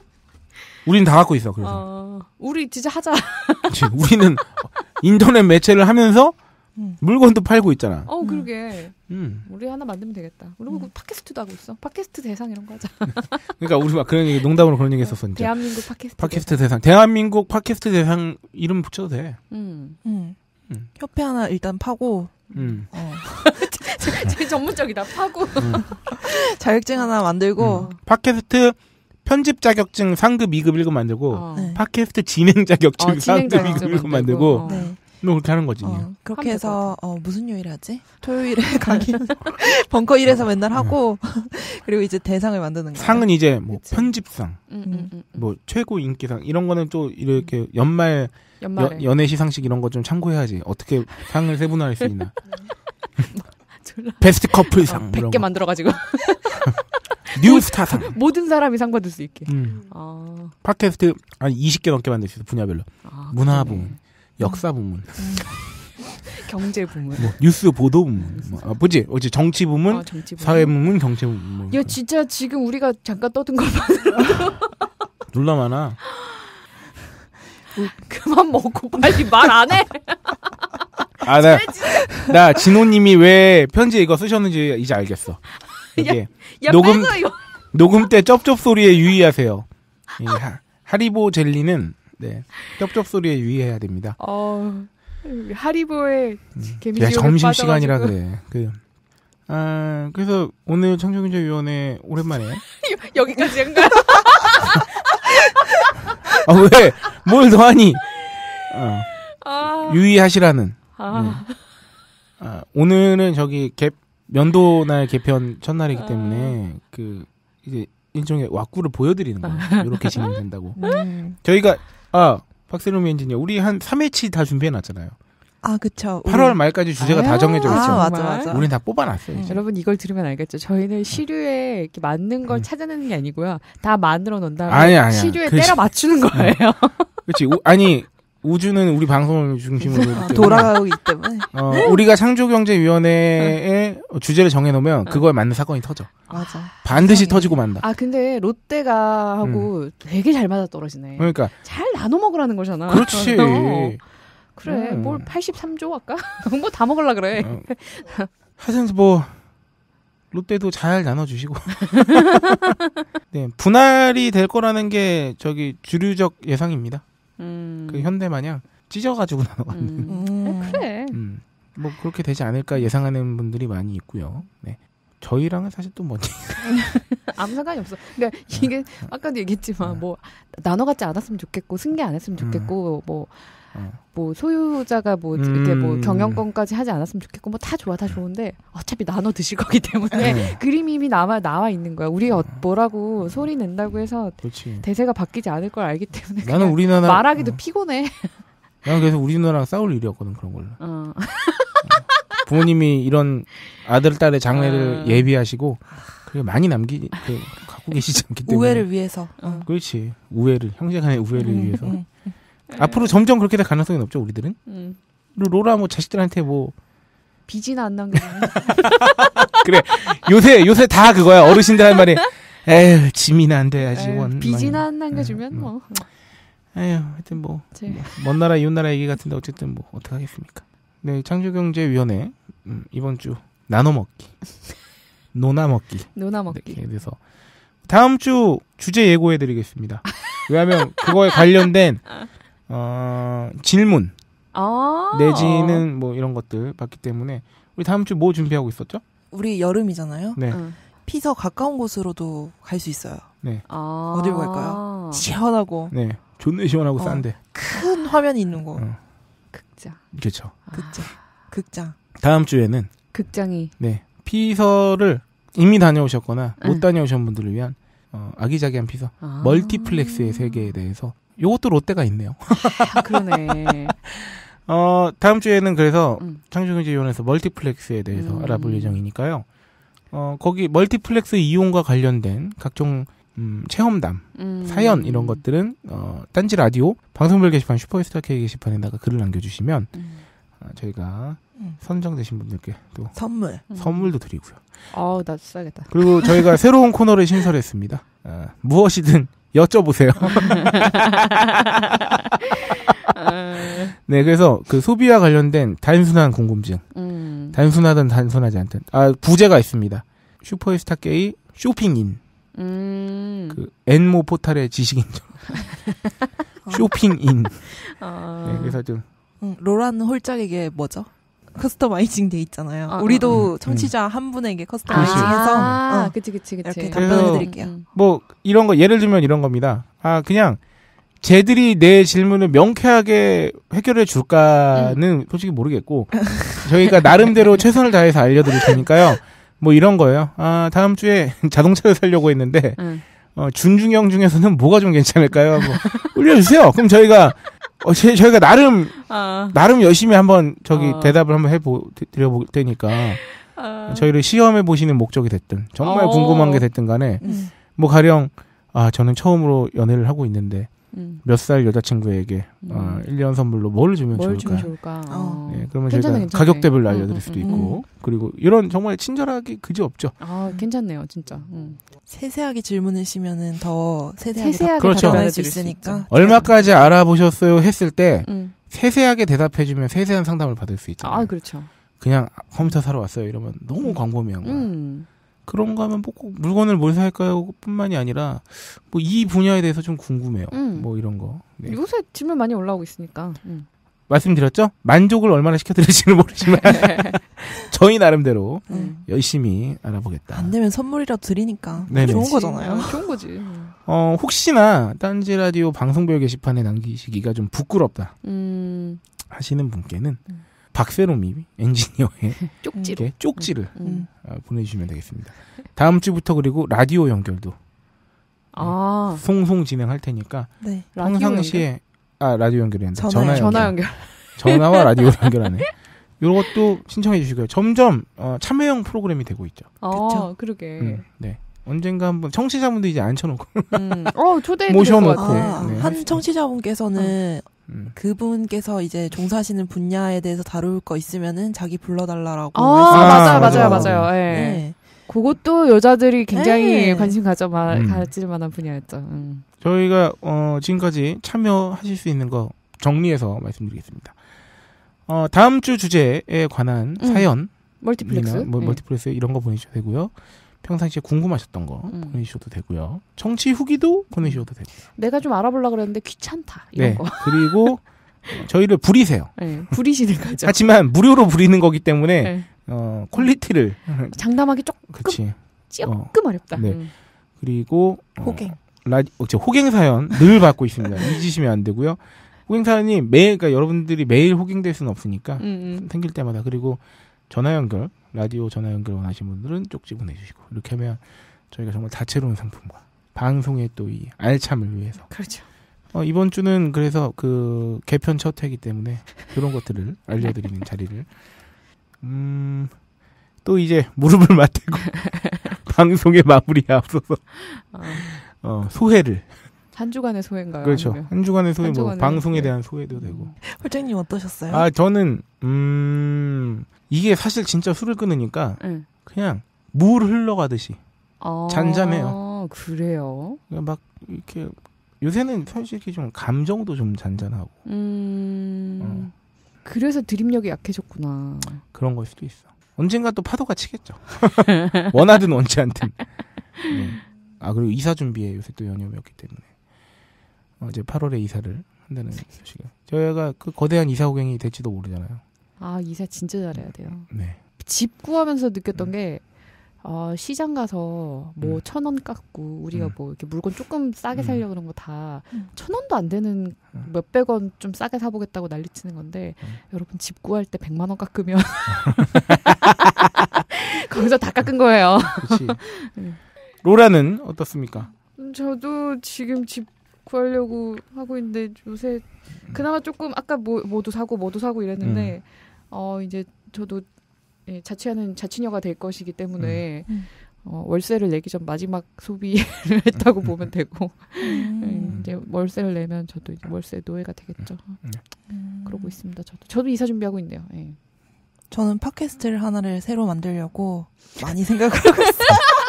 우린 다 갖고 있어. 그래서. 어, 우리 진짜 하자. 그치. 우리는 인터넷 매체를 하면서 음. 물건도 팔고 있잖아. 어, 그러게. 음. 우리 하나 만들면 되겠다. 그리고 그 팟캐스트도 하고 있어. 팟캐스트 대상 이런 거 하자. 그러니까 우리 막 그런 얘기 농담으로 그런 얘기 했었어. 진짜. 대한민국 팟캐스트. 팟캐스트 대상. 대한민국 팟캐스트 대상 이름 붙여도 돼. 음. 음. 음. 협회 하나 일단 파고 음. 어. 되게 전문적이다. 파고. 음. 자격증 하나 만들고 음. 팟캐스트 편집 자격증 상급 이 급 일 급 만들고 어. 네. 팟캐스트 진행 자격증 어, 진행 상급 이 급 자격증 일 급 만들고 어. 네. 너 그렇게 하는 거지. 어, 그렇게 하면 해서 어, 무슨 요일에 하지? 토요일에 강의 벙커 일에서 맨날 하고 그리고 이제 대상을 만드는 거예요. 상은 이제 뭐 그치. 편집상, 음, 음, 음, 음. 뭐 최고 인기상 이런 거는 또 이렇게 연말 연말에. 여, 연애 시상식 이런 거 좀 참고해야지. 어떻게 상을 세분화할 수 있나. 졸라. 베스트 커플상 어, 이런 백 개 거. 만들어가지고 뉴스타상. 모든 사람이 상 받을 수 있게. 음. 아, 팟캐스트 한 이십 개 넘게 만들 수 있어. 분야별로. 아, 문화 그러네. 부문, 역사 부문, 경제 부문. 뭐 뉴스 보도 부문. 뭐, 아, 뭐지? 어제 정치 부문, 어, 정치 부문. 사회 부문, 경제 부문. 뭐. 야, 진짜 지금 우리가 잠깐 떠든 걸 봐. 놀라 많아. 그만 먹고 빨리 말 안 해. 아, 나, 나 진호님이 왜 편지 이거 쓰셨는지 이제 알겠어. 이게 야, 녹음- 빼고 이거. 녹음 때 쩝쩝 소리에 유의하세요. 이 하, 하리보 젤리는 네, 쩝쩝 소리에 유의해야 됩니다. 어, 하리보의 야, 개미지옥에 점심 시간이라 빠져가지고. 그래. 그 아, 그래서 오늘 창조경제위원회 오랜만에 여기까지 한가? 아, 왜? 뭘 더 하니? 어, 아. 유의하시라는. 아. 네. 아, 오늘은 저기 개, 면도날 개편 첫날이기 때문에 그 이제 일종의 왁구를 보여드리는 거예요. 이렇게 진행된다고. 음. 저희가 아 박세롬 엔지니어 우리 한 삼 회치 다 준비해놨잖아요. 아 그쵸. 팔월 말까지 주제가 아유, 다 정해져 있죠. 아, 맞아, 맞아. 우린 다 뽑아놨어요. 이제. 여러분 이걸 들으면 알겠죠. 저희는 시류에 이렇게 맞는 걸 음. 찾아내는 게 아니고요. 다 만들어 놓은 다음에 아니야, 아니야. 시류에 그 때려 시- 맞추는 거예요. 그렇지. 우- 아니 우주는 우리 방송을 중심으로 아, 하기 때문에, 돌아가기 때문에. 어, 우리가 창조경제위원회의 주제를 정해놓으면 그거에 맞는 사건이 터져. 맞아. 반드시 세상에. 터지고 만다. 아 근데 롯데가 하고 되게 잘 맞아 떨어지네. 그러니까 잘 나눠 먹으라는 거잖아. 그렇지. 어. 그래 음. 뭘 팔십삼 조 아까 뭐 다 먹으려 그래. 어. 하여튼 뭐 롯데도 잘 나눠주시고 네 분할이 될 거라는 게 저기 주류적 예상입니다. 음. 그 현대마냥 찢어가지고 나눠가는 음. 음. 그래. 음, 뭐 그렇게 되지 않을까 예상하는 분들이 많이 있고요. 네. 저희랑은 사실 또 뭔지 아무 상관이 없어. 그러니까 이게 아까도 얘기했지만 뭐 나눠 갖지 않았으면 좋겠고 승계 안 했으면 좋겠고 뭐 어. 뭐 소유자가 뭐 이렇게 뭐 음. 경영권까지 하지 않았으면 좋겠고 뭐 다 좋아 다 좋은데 어차피 나눠 드실 거기 때문에 네. 그림이 이미 나와 나와 있는 거야. 우리가 어, 뭐라고 소리 낸다고 해서 그렇지. 대세가 바뀌지 않을 걸 알기 때문에 나는 그냥 우리나라 말하기도 어, 피곤해. 나는 그래서 우리 누나랑 싸울 일이었거든 그런 걸로. 어. 부모님이 이런 아들 딸의 장래를 아. 예비하시고 그게 많이 남기 그, 갖고 계시지 않기 때문에. 우애를 위해서. 어. 그렇지. 우애를 형제간의 우애를 음, 위해서. 음. 앞으로 점점 그렇게 될 가능성이 높죠 우리들은. 음. 로라 뭐 자식들한테 뭐 빚이나 안 남기면 그래 요새 요새 다 그거야 어르신들 할 말이 에휴 짐이나 안 돼야지 에휴, 원 빚이나 막- 안 남겨주면 음, 뭐. 에휴 하여튼 뭐 제- 먼 나라 이웃 나라 얘기 같은데 어쨌든 뭐 어떻게 하겠습니까. 네 창조경제위원회 음, 이번 주 나눠먹기 노나먹기 노나 먹기. 이렇게 돼서 다음 주 주제 예고해드리겠습니다. 왜냐하면 그거에 관련된 어, 질문 아. 내지는 뭐 이런 것들 봤기 때문에 우리 다음 주 뭐 준비하고 있었죠? 우리 여름이잖아요. 네. 응. 피서 가까운 곳으로도 갈 수 있어요. 아. 어디로 갈까요? 시원하고 네. 존나 시원하고 어. 싼데. 큰 화면이 있는 곳. 어. 극장. 그렇죠. 극장. 극장. 다음 주에는 극장이. 네 피서를 이미 다녀오셨거나 응. 못 다녀오신 분들을 위한 어, 아기자기한 피서 아. 멀티플렉스의 세계에 대해서 요것도 롯데가 있네요. 아, 그러네. 어 다음 주에는 그래서 음. 창조경제위원회에서 멀티플렉스에 대해서 음. 알아볼 예정이니까요. 어 거기 멀티플렉스 이용과 관련된 각종 음, 체험담, 음. 사연 이런 것들은 어, 딴지 라디오 방송별 게시판 슈퍼스타 K 게시판에다가 글을 남겨주시면 음. 어, 저희가 음. 선정되신 분들께 또 선물. 음. 선물도 드리고요. 어우, 나 써야겠다. 그리고 저희가 새로운 코너를 신설했습니다. 어, 무엇이든 여쭤보세요. 네, 그래서 그 소비와 관련된 단순한 궁금증, 음. 단순하든 단순하지 않든, 아 부제가 있습니다. 슈퍼스타 K 쇼핑인, 음. 그 엔모 포탈의 지식인 쇼핑인. 어. 네, 그래서 좀 응, 로라는 홀짝에게 뭐죠? 커스터마이징 돼 있잖아요. 어, 우리도 음, 청취자 한 분에게 아, 커스터마이징해서 어, 그치, 그치, 그치. 이렇게 그래서- 답변해드릴게요. 음. 뭐 이런 거 예를 들면 이런 겁니다. 아 그냥 쟤들이 내 질문을 명쾌하게 해결해 줄까는 솔직히 모르겠고 저희가 나름대로 최선을 다해서 알려드릴 테니까요. 뭐 이런 거예요. 아 다음 주에 자동차를 사려고 했는데 응. 어, 준중형 중에서는 뭐가 좀 괜찮을까요? 뭐 올려주세요. 그럼 저희가 어, 제, 저희가 나름 아. 나름 열심히 한번 저기 어. 대답을 한번 해보 드려볼 테니까 아. 저희를 시험해 보시는 목적이 됐든 정말 어. 궁금한 게 됐든 간에 음. 뭐 가령 아 저는 처음으로 연애를 하고 있는데 음. 몇 살 여자친구에게 음. 어, 일 년 선물로 뭘 주면 뭘 좋을까? 주면 좋을까? 어. 예, 그러면 괜찮네, 저희가 괜찮네. 가격대별로 음, 알려드릴 음, 수도 음, 있고 그리고 이런 정말 친절하기 그지 없죠. 아, 괜찮네요, 진짜. 음. 세세하게 질문하시면은 더 세세하게, 세세하게 그렇죠. 답변할 수 답변해드릴 수 있으니까. 얼마까지 알아보셨어요 했을 때 음. 세세하게 대답해주면 세세한 상담을 받을 수 있잖아요. 아, 그렇죠. 그냥 컴퓨터 사러 왔어요 이러면 너무 광범위한 거야. 음. 그런 거 하면 뭐 꼭 물건을 뭘 살까요 뿐만이 아니라 뭐 이 분야에 대해서 좀 궁금해요. 음. 뭐 이런 거. 네. 요새 질문 많이 올라오고 있으니까. 음. 말씀드렸죠? 만족을 얼마나 시켜드릴지는 모르지만 저희 나름대로 음. 열심히 알아보겠다. 안 되면 선물이라도 드리니까 네네. 좋은 그치. 거잖아요. 어, 좋은 거지. 어, 혹시나 딴지 라디오 방송별 게시판에 남기시기가 좀 부끄럽다 음, 하시는 분께는 박세롬이 엔지니어의 쪽지로. 이렇게 쪽지를 음. 어, 보내주시면 되겠습니다. 다음 주부터 그리고 라디오 연결도 아, 송송 진행할 테니까 네. 라디오 평상시에 아 라디오 연결이 아니라 전화 전화 연결. 전화 연결. 전화와 라디오 연결하네. 이것도 신청해 주시고요. 점점 어, 참여형 프로그램이 되고 있죠. 아, 그쵸. 그러게. 음, 네. 언젠가 한번 청취자분도 이제 앉혀놓고 음. 어, 초대해 모셔놓고. 아, 네, 한 청취자분께서는 음. 그분께서 이제 종사하시는 분야에 대해서 다룰 거 있으면은 자기 불러달라라고 아, 말씀- 맞아요, 맞아요. 맞아요, 맞아요. 예. 네. 그것도 여자들이 굉장히 네. 관심 가져 마, 음. 가질 만한 분야였죠. 음. 저희가 어, 지금까지 참여하실 수 있는 거 정리해서 말씀드리겠습니다. 어, 다음 주 주제에 관한 음. 사연, 멀티플렉스. 뭐, 네. 멀티플렉스 이런 거 보내주셔도 되고요. 평상시에 궁금하셨던 거 음. 보내주셔도 되고요. 청취 후기도 보내주셔도 되고요. 내가 좀 알아보려고 그랬는데 귀찮다. 이런 네. 거. 그리고 저희를 부리세요. 네. 부리시는 거죠. 하지만 무료로 부리는 거기 때문에 네. 어, 퀄리티를 장담하기 조금 그치. 조금 어렵다. 네. 음. 그리고 어, 호갱. 라디, 어, 저 호갱 사연 늘 받고 있습니다. 잊으시면 안 되고요. 호갱 사연이 매일, 그러니까 여러분들이 매일 호갱될 수는 없으니까 음, 음. 생길 때마다. 그리고 전화 연결, 라디오 전화 연결 원하시는 분들은 쪽지 보내주시고 이렇게 하면 저희가 정말 다채로운 상품과 방송의 또 이 알참을 위해서. 그렇죠. 어, 이번 주는 그래서 그 개편 첫 회이기 때문에 그런 것들을 알려드리는 자리를 음, 또 이제 무릎을 맞대고 방송의 마무리에 앞서서 아, 어, 소회를 한 주간의 소인가요? 그렇죠. 아니면? 한 주간의 소회, 한 뭐 주간의 방송에 소회. 대한 소회도 되고. 홀장님 어떠셨어요? 아 저는 음 이게 사실 진짜 술을 끊으니까 네. 그냥 물 흘러가듯이 아, 잔잔해요. 그래요. 그냥 막 이렇게 요새는 솔직히 좀 감정도 좀 잔잔하고 음. 어. 그래서 드립력이 약해졌구나. 그런 걸 수도 있어. 언젠가 또 파도가 치겠죠. 원하든 원치 않든. 네. 아 그리고 이사 준비에 요새 또 연휴였기 때문에 어제 팔월에 이사를 한다는 소식을. 저희가 그 거대한 이사 호갱이 될지도 모르잖아요. 아, 이사 진짜 잘해야 돼요. 네. 집 구하면서 느꼈던 게 어, 시장 가서 뭐 음. 천 원 깎고 우리가 음. 뭐 이렇게 물건 조금 싸게 음. 살려 그런 거 다 음. 천 원도 안 되는 음. 몇백 원 좀 싸게 사보겠다고 난리치는 건데 음. 여러분 집 구할 때 백만 원 깎으면 거기서 다 깎은 거예요. 그렇지. 음. 로라는 어떻습니까? 음, 저도 지금 집 구하려고 하고 있는데 요새 그나마 조금 아까 뭐, 뭐도 사고 뭐도 사고 이랬는데 어 이제 저도 예, 자취하는 자취녀가 될 것이기 때문에 음. 어, 월세를 내기 전 마지막 소비를 했다고 보면 되고 음. 예, 이제 월세를 내면 저도 이제 월세 노예가 되겠죠. 음. 그러고 있습니다. 저도 저도 이사 준비하고 있네요. 예. 저는 팟캐스트를 하나를 새로 만들려고 많이 생각을 하고 있어요.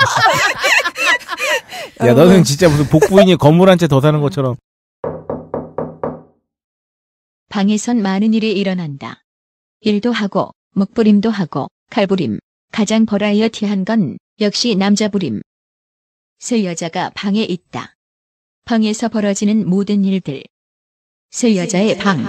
야, 여러분, 너는 진짜 무슨 복부인이 건물 한 채 더 사는 것처럼. 방에선 많은 일이 일어난다. 일도 하고 먹부림도 하고 칼부림. 가장 버라이어티한 건 역시 남자부림. 새 여자가 방에 있다. 방에서 벌어지는 모든 일들. 새 여자의 방.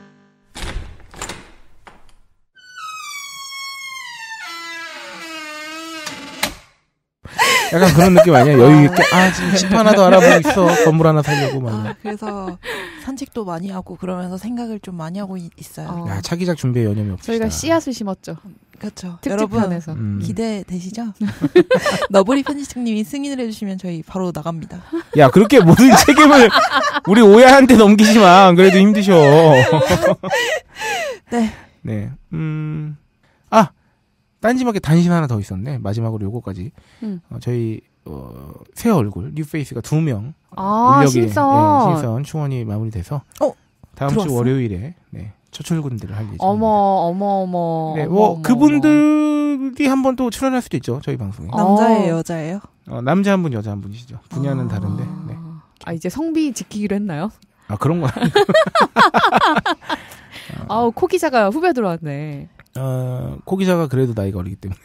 약간 그런 느낌 아니야? 여유 있게. 아, 지금 집 하나 더 알아보고 있어. 건물 하나 살려고 막. 아, 그래서 산책도 많이 하고 그러면서 생각을 좀 많이 하고 이- 있어요. 어. 야, 차기작 준비에 여념이 없으시다. 저희가 씨앗을 심었죠. 그렇죠. 여러분 특집편에서. 음. 기대되시죠? 너브리 편집장님이 승인을 해주시면 저희 바로 나갑니다. 야, 그렇게 모든 책임을 우리 오야한테 넘기지 마. 안 그래도 힘드셔. 네. 네. 음. 아, 딴지마켓 단신 하나 더 있었네. 마지막으로 요거까지. 음. 어, 저희 어, 새 얼굴 뉴페이스가 두 명. 아, 인력이, 신선. 예, 신선 충원이 마무리돼서 어, 다음 들어왔어? 주 월요일에 네, 첫 출근들을 할 예정입니다. 어머 어머 어머. 네, 어머, 뭐 어머, 그분들이 한 번 또 출연할 수도 있죠. 저희 방송에. 어. 남자예요, 여자예요? 어, 남자 한 분, 여자 한 분이시죠. 분야는 아. 다른데. 네. 아, 이제 성비 지키기로 했나요? 아, 그런 건 아니고. 아우, 코 기자가 후배 들어왔네. 어, 코 기자가 그래도 나이가 어리기 때문에.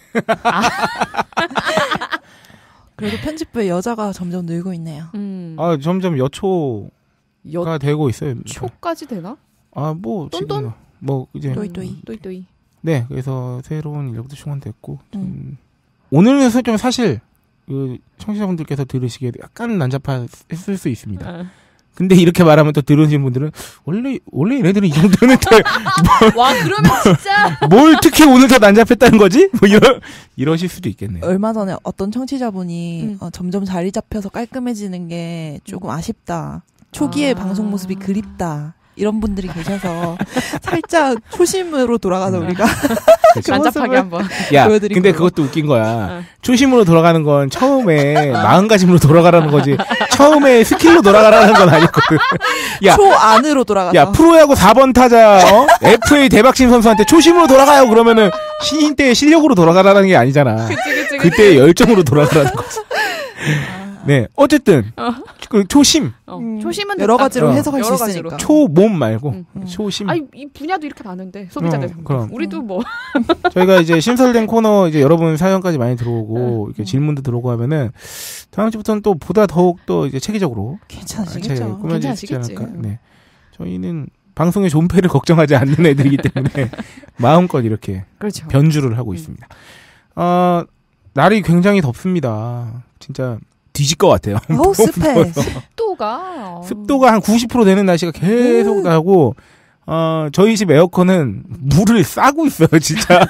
그래도 편집부에 여자가 점점 늘고 있네요. 음. 아, 점점 여초가 여 되고 있어요. 초까지 되나? 아, 뭐 똔똔? 지금 뭐 이제 또이또이. 또이또이. 네, 그래서 새로운 인력도 충원됐고 음. 오늘은 좀 사실 그 청취자분들께서 들으시기에 약간 난잡했을 수 있습니다. 아. 근데 이렇게 말하면 또 들으시는 분들은 원래 원래 얘네들은 이 정도였는데 와 그러면 진짜 뭘 특히 오늘 더 난잡했다는 거지? 뭐 이러 이러실 수도 있겠네요. 얼마 전에 어떤 청취자분이 음. 어, 점점 자리 잡혀서 깔끔해지는 게 조금 아쉽다. 초기의 아. 방송 모습이 그립다. 이런 분들이 계셔서 살짝 초심으로 돌아가서 음. 우리가 그 난잡하게 모습을 한번. 야, 보여드린 근데 걸로. 그것도 웃긴 거야. 어. 초심으로 돌아가는 건 처음에 마음가짐으로 돌아가라는 거지. 처음에 스킬로 돌아가라는 건 아니거든. 야, 초 안으로 돌아가서 야 프로야구 사 번 타자 어? 에프에이 대박신 선수한테 초심으로 돌아가요 그러면은 신인 때의 실력으로 돌아가라는 게 아니잖아. 그치 그치. 그치. 그때의 열정으로 돌아가라는 거지. 네, 어쨌든 어. 그 초심, 어. 음, 초심은 여러 됐다. 가지로 어. 해석할 수 여러 가지로. 있으니까. 초몸 말고 음. 음. 초심. 아니 이 분야도 이렇게 많은데 소비자들. 어, 그럼. 우리도 뭐. 저희가 이제 신설된 코너 이제 여러분 사연까지 많이 들어오고 음. 이렇게 질문도 들어오고 하면은 다음 주부터는 또 보다 더욱 또 이제 체계적으로 괜찮으시겠죠? 꾸며질 수 있지 괜찮으시겠지. 않을까. 네, 저희는 방송의 존폐를 걱정하지 않는 애들이기 때문에 마음껏 이렇게 그렇죠. 변주를 하고 음. 있습니다. 어, 날이 굉장히 덥습니다. 진짜 뒤질 것 같아요. 어우 습해. 습도가. 습도가 한 구십 퍼센트 되는 날씨가 계속 음. 나고, 어, 저희 집 에어컨은 물을 싸고 있어요, 진짜.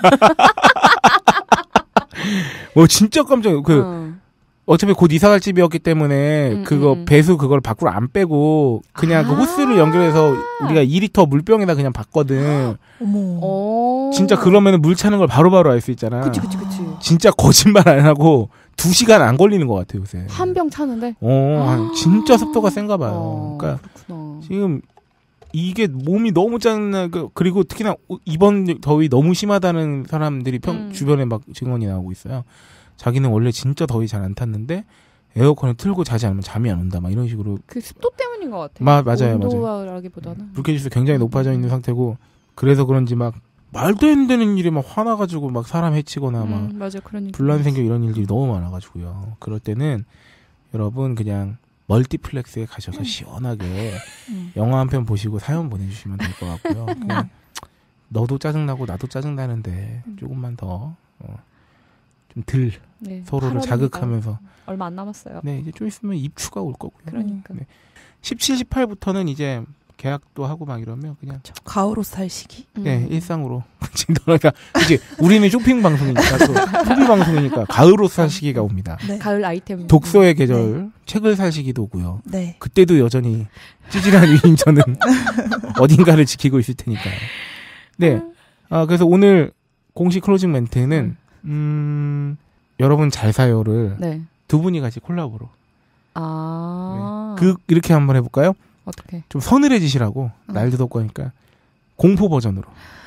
뭐, 진짜 깜짝, 그, 어. 어차피 곧 이사 갈 집이었기 때문에, 음, 그거, 음. 배수 그걸 밖으로 안 빼고, 그냥 그 아. 호스를 연결해서 우리가 이 리터 물병에다 그냥 받거든. 어머. 어. 진짜 그러면은 물 차는 걸 바로바로 알 수 있잖아. 그치 그치 그치. 진짜 거짓말 안 하고, 두 시간 안 걸리는 것 같아요, 요새. 한 병 차는데. 어, 한- 진짜 습도가 센가 봐요. 어, 그러니까, 그렇구나. 지금 이게 몸이 너무 짜증나. 그- 그리고 특히나 이번 더위 너무 심하다는 사람들이 평 음. 주변에 막 증언이 나오고 있어요. 자기는 원래 진짜 더위 잘 안 탔는데 에어컨을 틀고 자지 않으면 잠이 안 온다. 막 이런 식으로 그 습도 때문인 것 같아요. 마- 맞아요, 온도라기보다는. 불쾌지수 굉장히 높아져 있는 상태고 그래서 그런지 막 말도 안 되는 일에 막 화나가지고 막 사람 해치거나 막 음, 맞아 그런 일. 분란 생겨 이런 일들이 너무 많아가지고요. 그럴 때는 여러분 그냥 멀티플렉스에 가셔서 시원하게 음. 영화 한 편 보시고 사연 보내주시면 될 것 같고요. 그냥 너도 짜증나고 나도 짜증나는데 조금만 더 어, 좀 덜 네, 서로를 팔월이니까 자극하면서 얼마 안 남았어요. 네 이제 좀 있으면 입추가 올 거고요. 그러니까. 네. 십칠, 십팔부터는 이제 계약도 하고 막 이러면 그냥 가을 옷 살 시기. 음. 네 일상으로 지금 그러니까 이제 우리는 쇼핑 방송이니까 또 소비 방송이니까 가을 옷 살 시기가 옵니다. 네. 가을 아이템. 독서의 계절 책을 살 시기도 오고요. 네. 그때도 여전히 찌질한 위인전은 어딘가를 지키고 있을 테니까요. 네. 아, 그래서 오늘 공식 클로징 멘트는, 음, 여러분 잘 사요를 네. 두 분이 같이 콜라보로. 아. 그, 이렇게 한번 해볼까요? 어떻게? 좀 서늘해지시라고, 어. 날도 덥고 하니까, 공포 버전으로.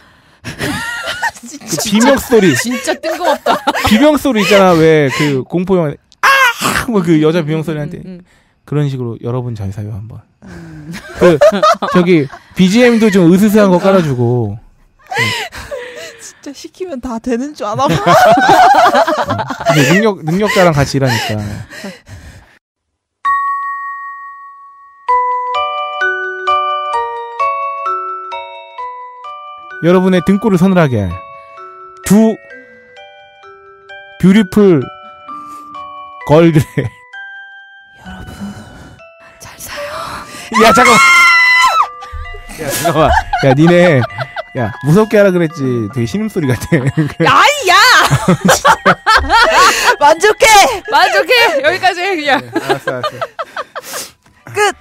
그 비명 소리, 진짜 뜬금없다. 비명 소리 있잖아, 왜, 그, 공포 영화, 아! 뭐 그 여자 비명 소리한테. 음, 음, 그런 식으로 여러분 잘 사요, 한번. 음. 그, 저기, 비지엠도 좀 으스스한 거 깔아주고, 진짜 시키면 다 되는 줄 아나 봐. 근데 능력, 능력자랑 같이 일하니까. 여러분의 등골을 서늘하게 할 두 뷰티풀 걸들의 여러분 잘 사요. 야 잠깐만 야 잠깐만 야 니네 야 무섭게 하라 그랬지 되게 신음소리 같아. 아이야. 만족해. 만족해. 여기까지 해 그냥. 네, 알았어 알았어 끝.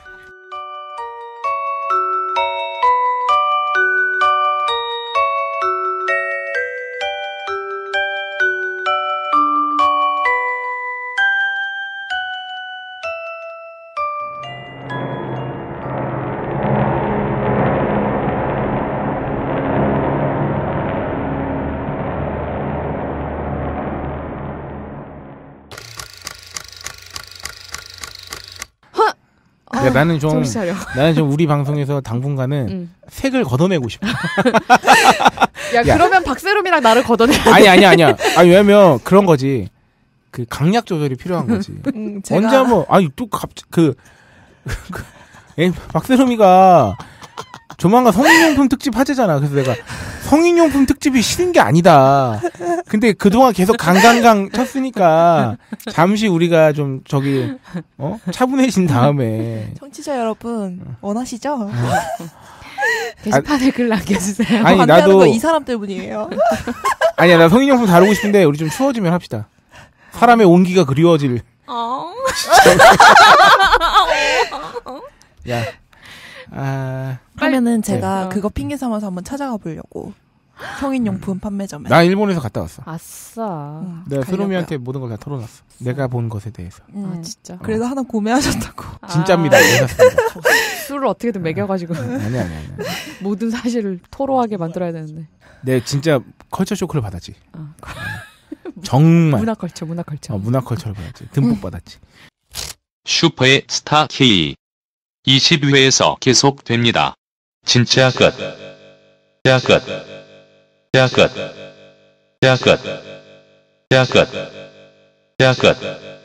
야 나는 좀 정신 차려. 나는 좀 우리 방송에서 당분간은 응. 색을 걷어내고 싶어. 야, 야. 그러면 박세롬이랑 나를 걷어내. 아니 아니 아니야. 아니 왜냐면 그런 거지. 그 강약 조절이 필요한 거지. 음, 제가 언제 한번 아니 또 갑자기 그, 그 에, 박세롬이가 조만간 성인용품 특집 하재잖아. 그래서 내가 성인용품 특집이 싫은 게 아니다. 근데 그동안 계속 강강강 쳤으니까 잠시 우리가 좀 저기 어 차분해진 다음에 청취자 여러분 원하시죠? 게시판에 글 남겨주세요. 아니 반대하는 나도 거 이 사람 때문이에요. 아니야 나 성인용품 다루고 싶은데 우리 좀 추워지면 합시다. 사람의 온기가 그리워질. 어. 야, 아 하면은 제가 네. 그거 핑계 삼아서 한번 찾아가 보려고. 성인용품 판매점에. 나 일본에서 갔다 왔어. 아싸. 응, 내가 가려고요. 스로미한테 모든 걸 다 털어놨어. 내가 본 것에 대해서. 음, 아 진짜. 그래도 하나 구매하셨다고. 진짜입니다. 못 샀습니다. 술을 어떻게든 먹여가지고 아니 아니 아니. 모든 사실을 토로하게 만들어야 되는데. 내 진짜 컬처 쇼크를 받았지. 어. 정말. 문화 컬처, 문화 컬처. 어, 문화 컬처를 받았지. 듬뿍 받았지. 슈퍼의 스타 K 이십 회에서 계속됩니다. 진짜 끝. 야 끝. 야 끝. 야 끝. 야 끝. 야 끝.